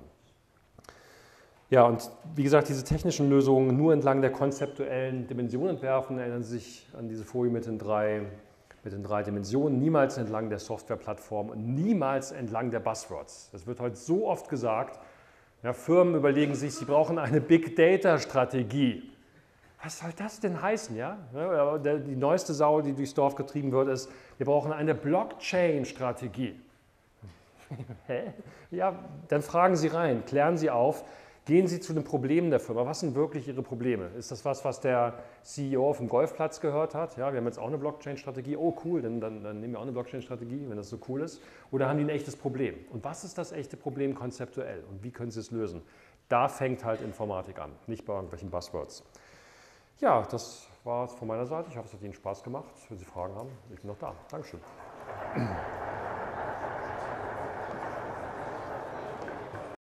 Ja, und wie gesagt, diese technischen Lösungen nur entlang der konzeptuellen Dimension entwerfen. Erinnern Sie sich an diese Folie mit den drei mit den drei Dimensionen, niemals entlang der Softwareplattform und niemals entlang der Buzzwords. Das wird heute so oft gesagt. Ja, Firmen überlegen sich, sie brauchen eine Big Data Strategie. Was soll das denn heißen? Ja? Ja, die neueste Sau, die durchs Dorf getrieben wird, ist, wir brauchen eine Blockchain Strategie. Hä? Ja, dann fragen Sie rein, klären Sie auf, gehen Sie zu den Problemen der Firma. Was sind wirklich Ihre Probleme? Ist das was, was der C E O auf dem Golfplatz gehört hat? Ja, wir haben jetzt auch eine Blockchain-Strategie. Oh cool, dann, dann, dann nehmen wir auch eine Blockchain-Strategie, wenn das so cool ist. Oder haben die ein echtes Problem? Und was ist das echte Problem konzeptuell? Und wie können Sie es lösen? Da fängt halt Informatik an, nicht bei irgendwelchen Buzzwords. Ja, das war es von meiner Seite. Ich hoffe, es hat Ihnen Spaß gemacht. Wenn Sie Fragen haben, ich bin noch da. Dankeschön.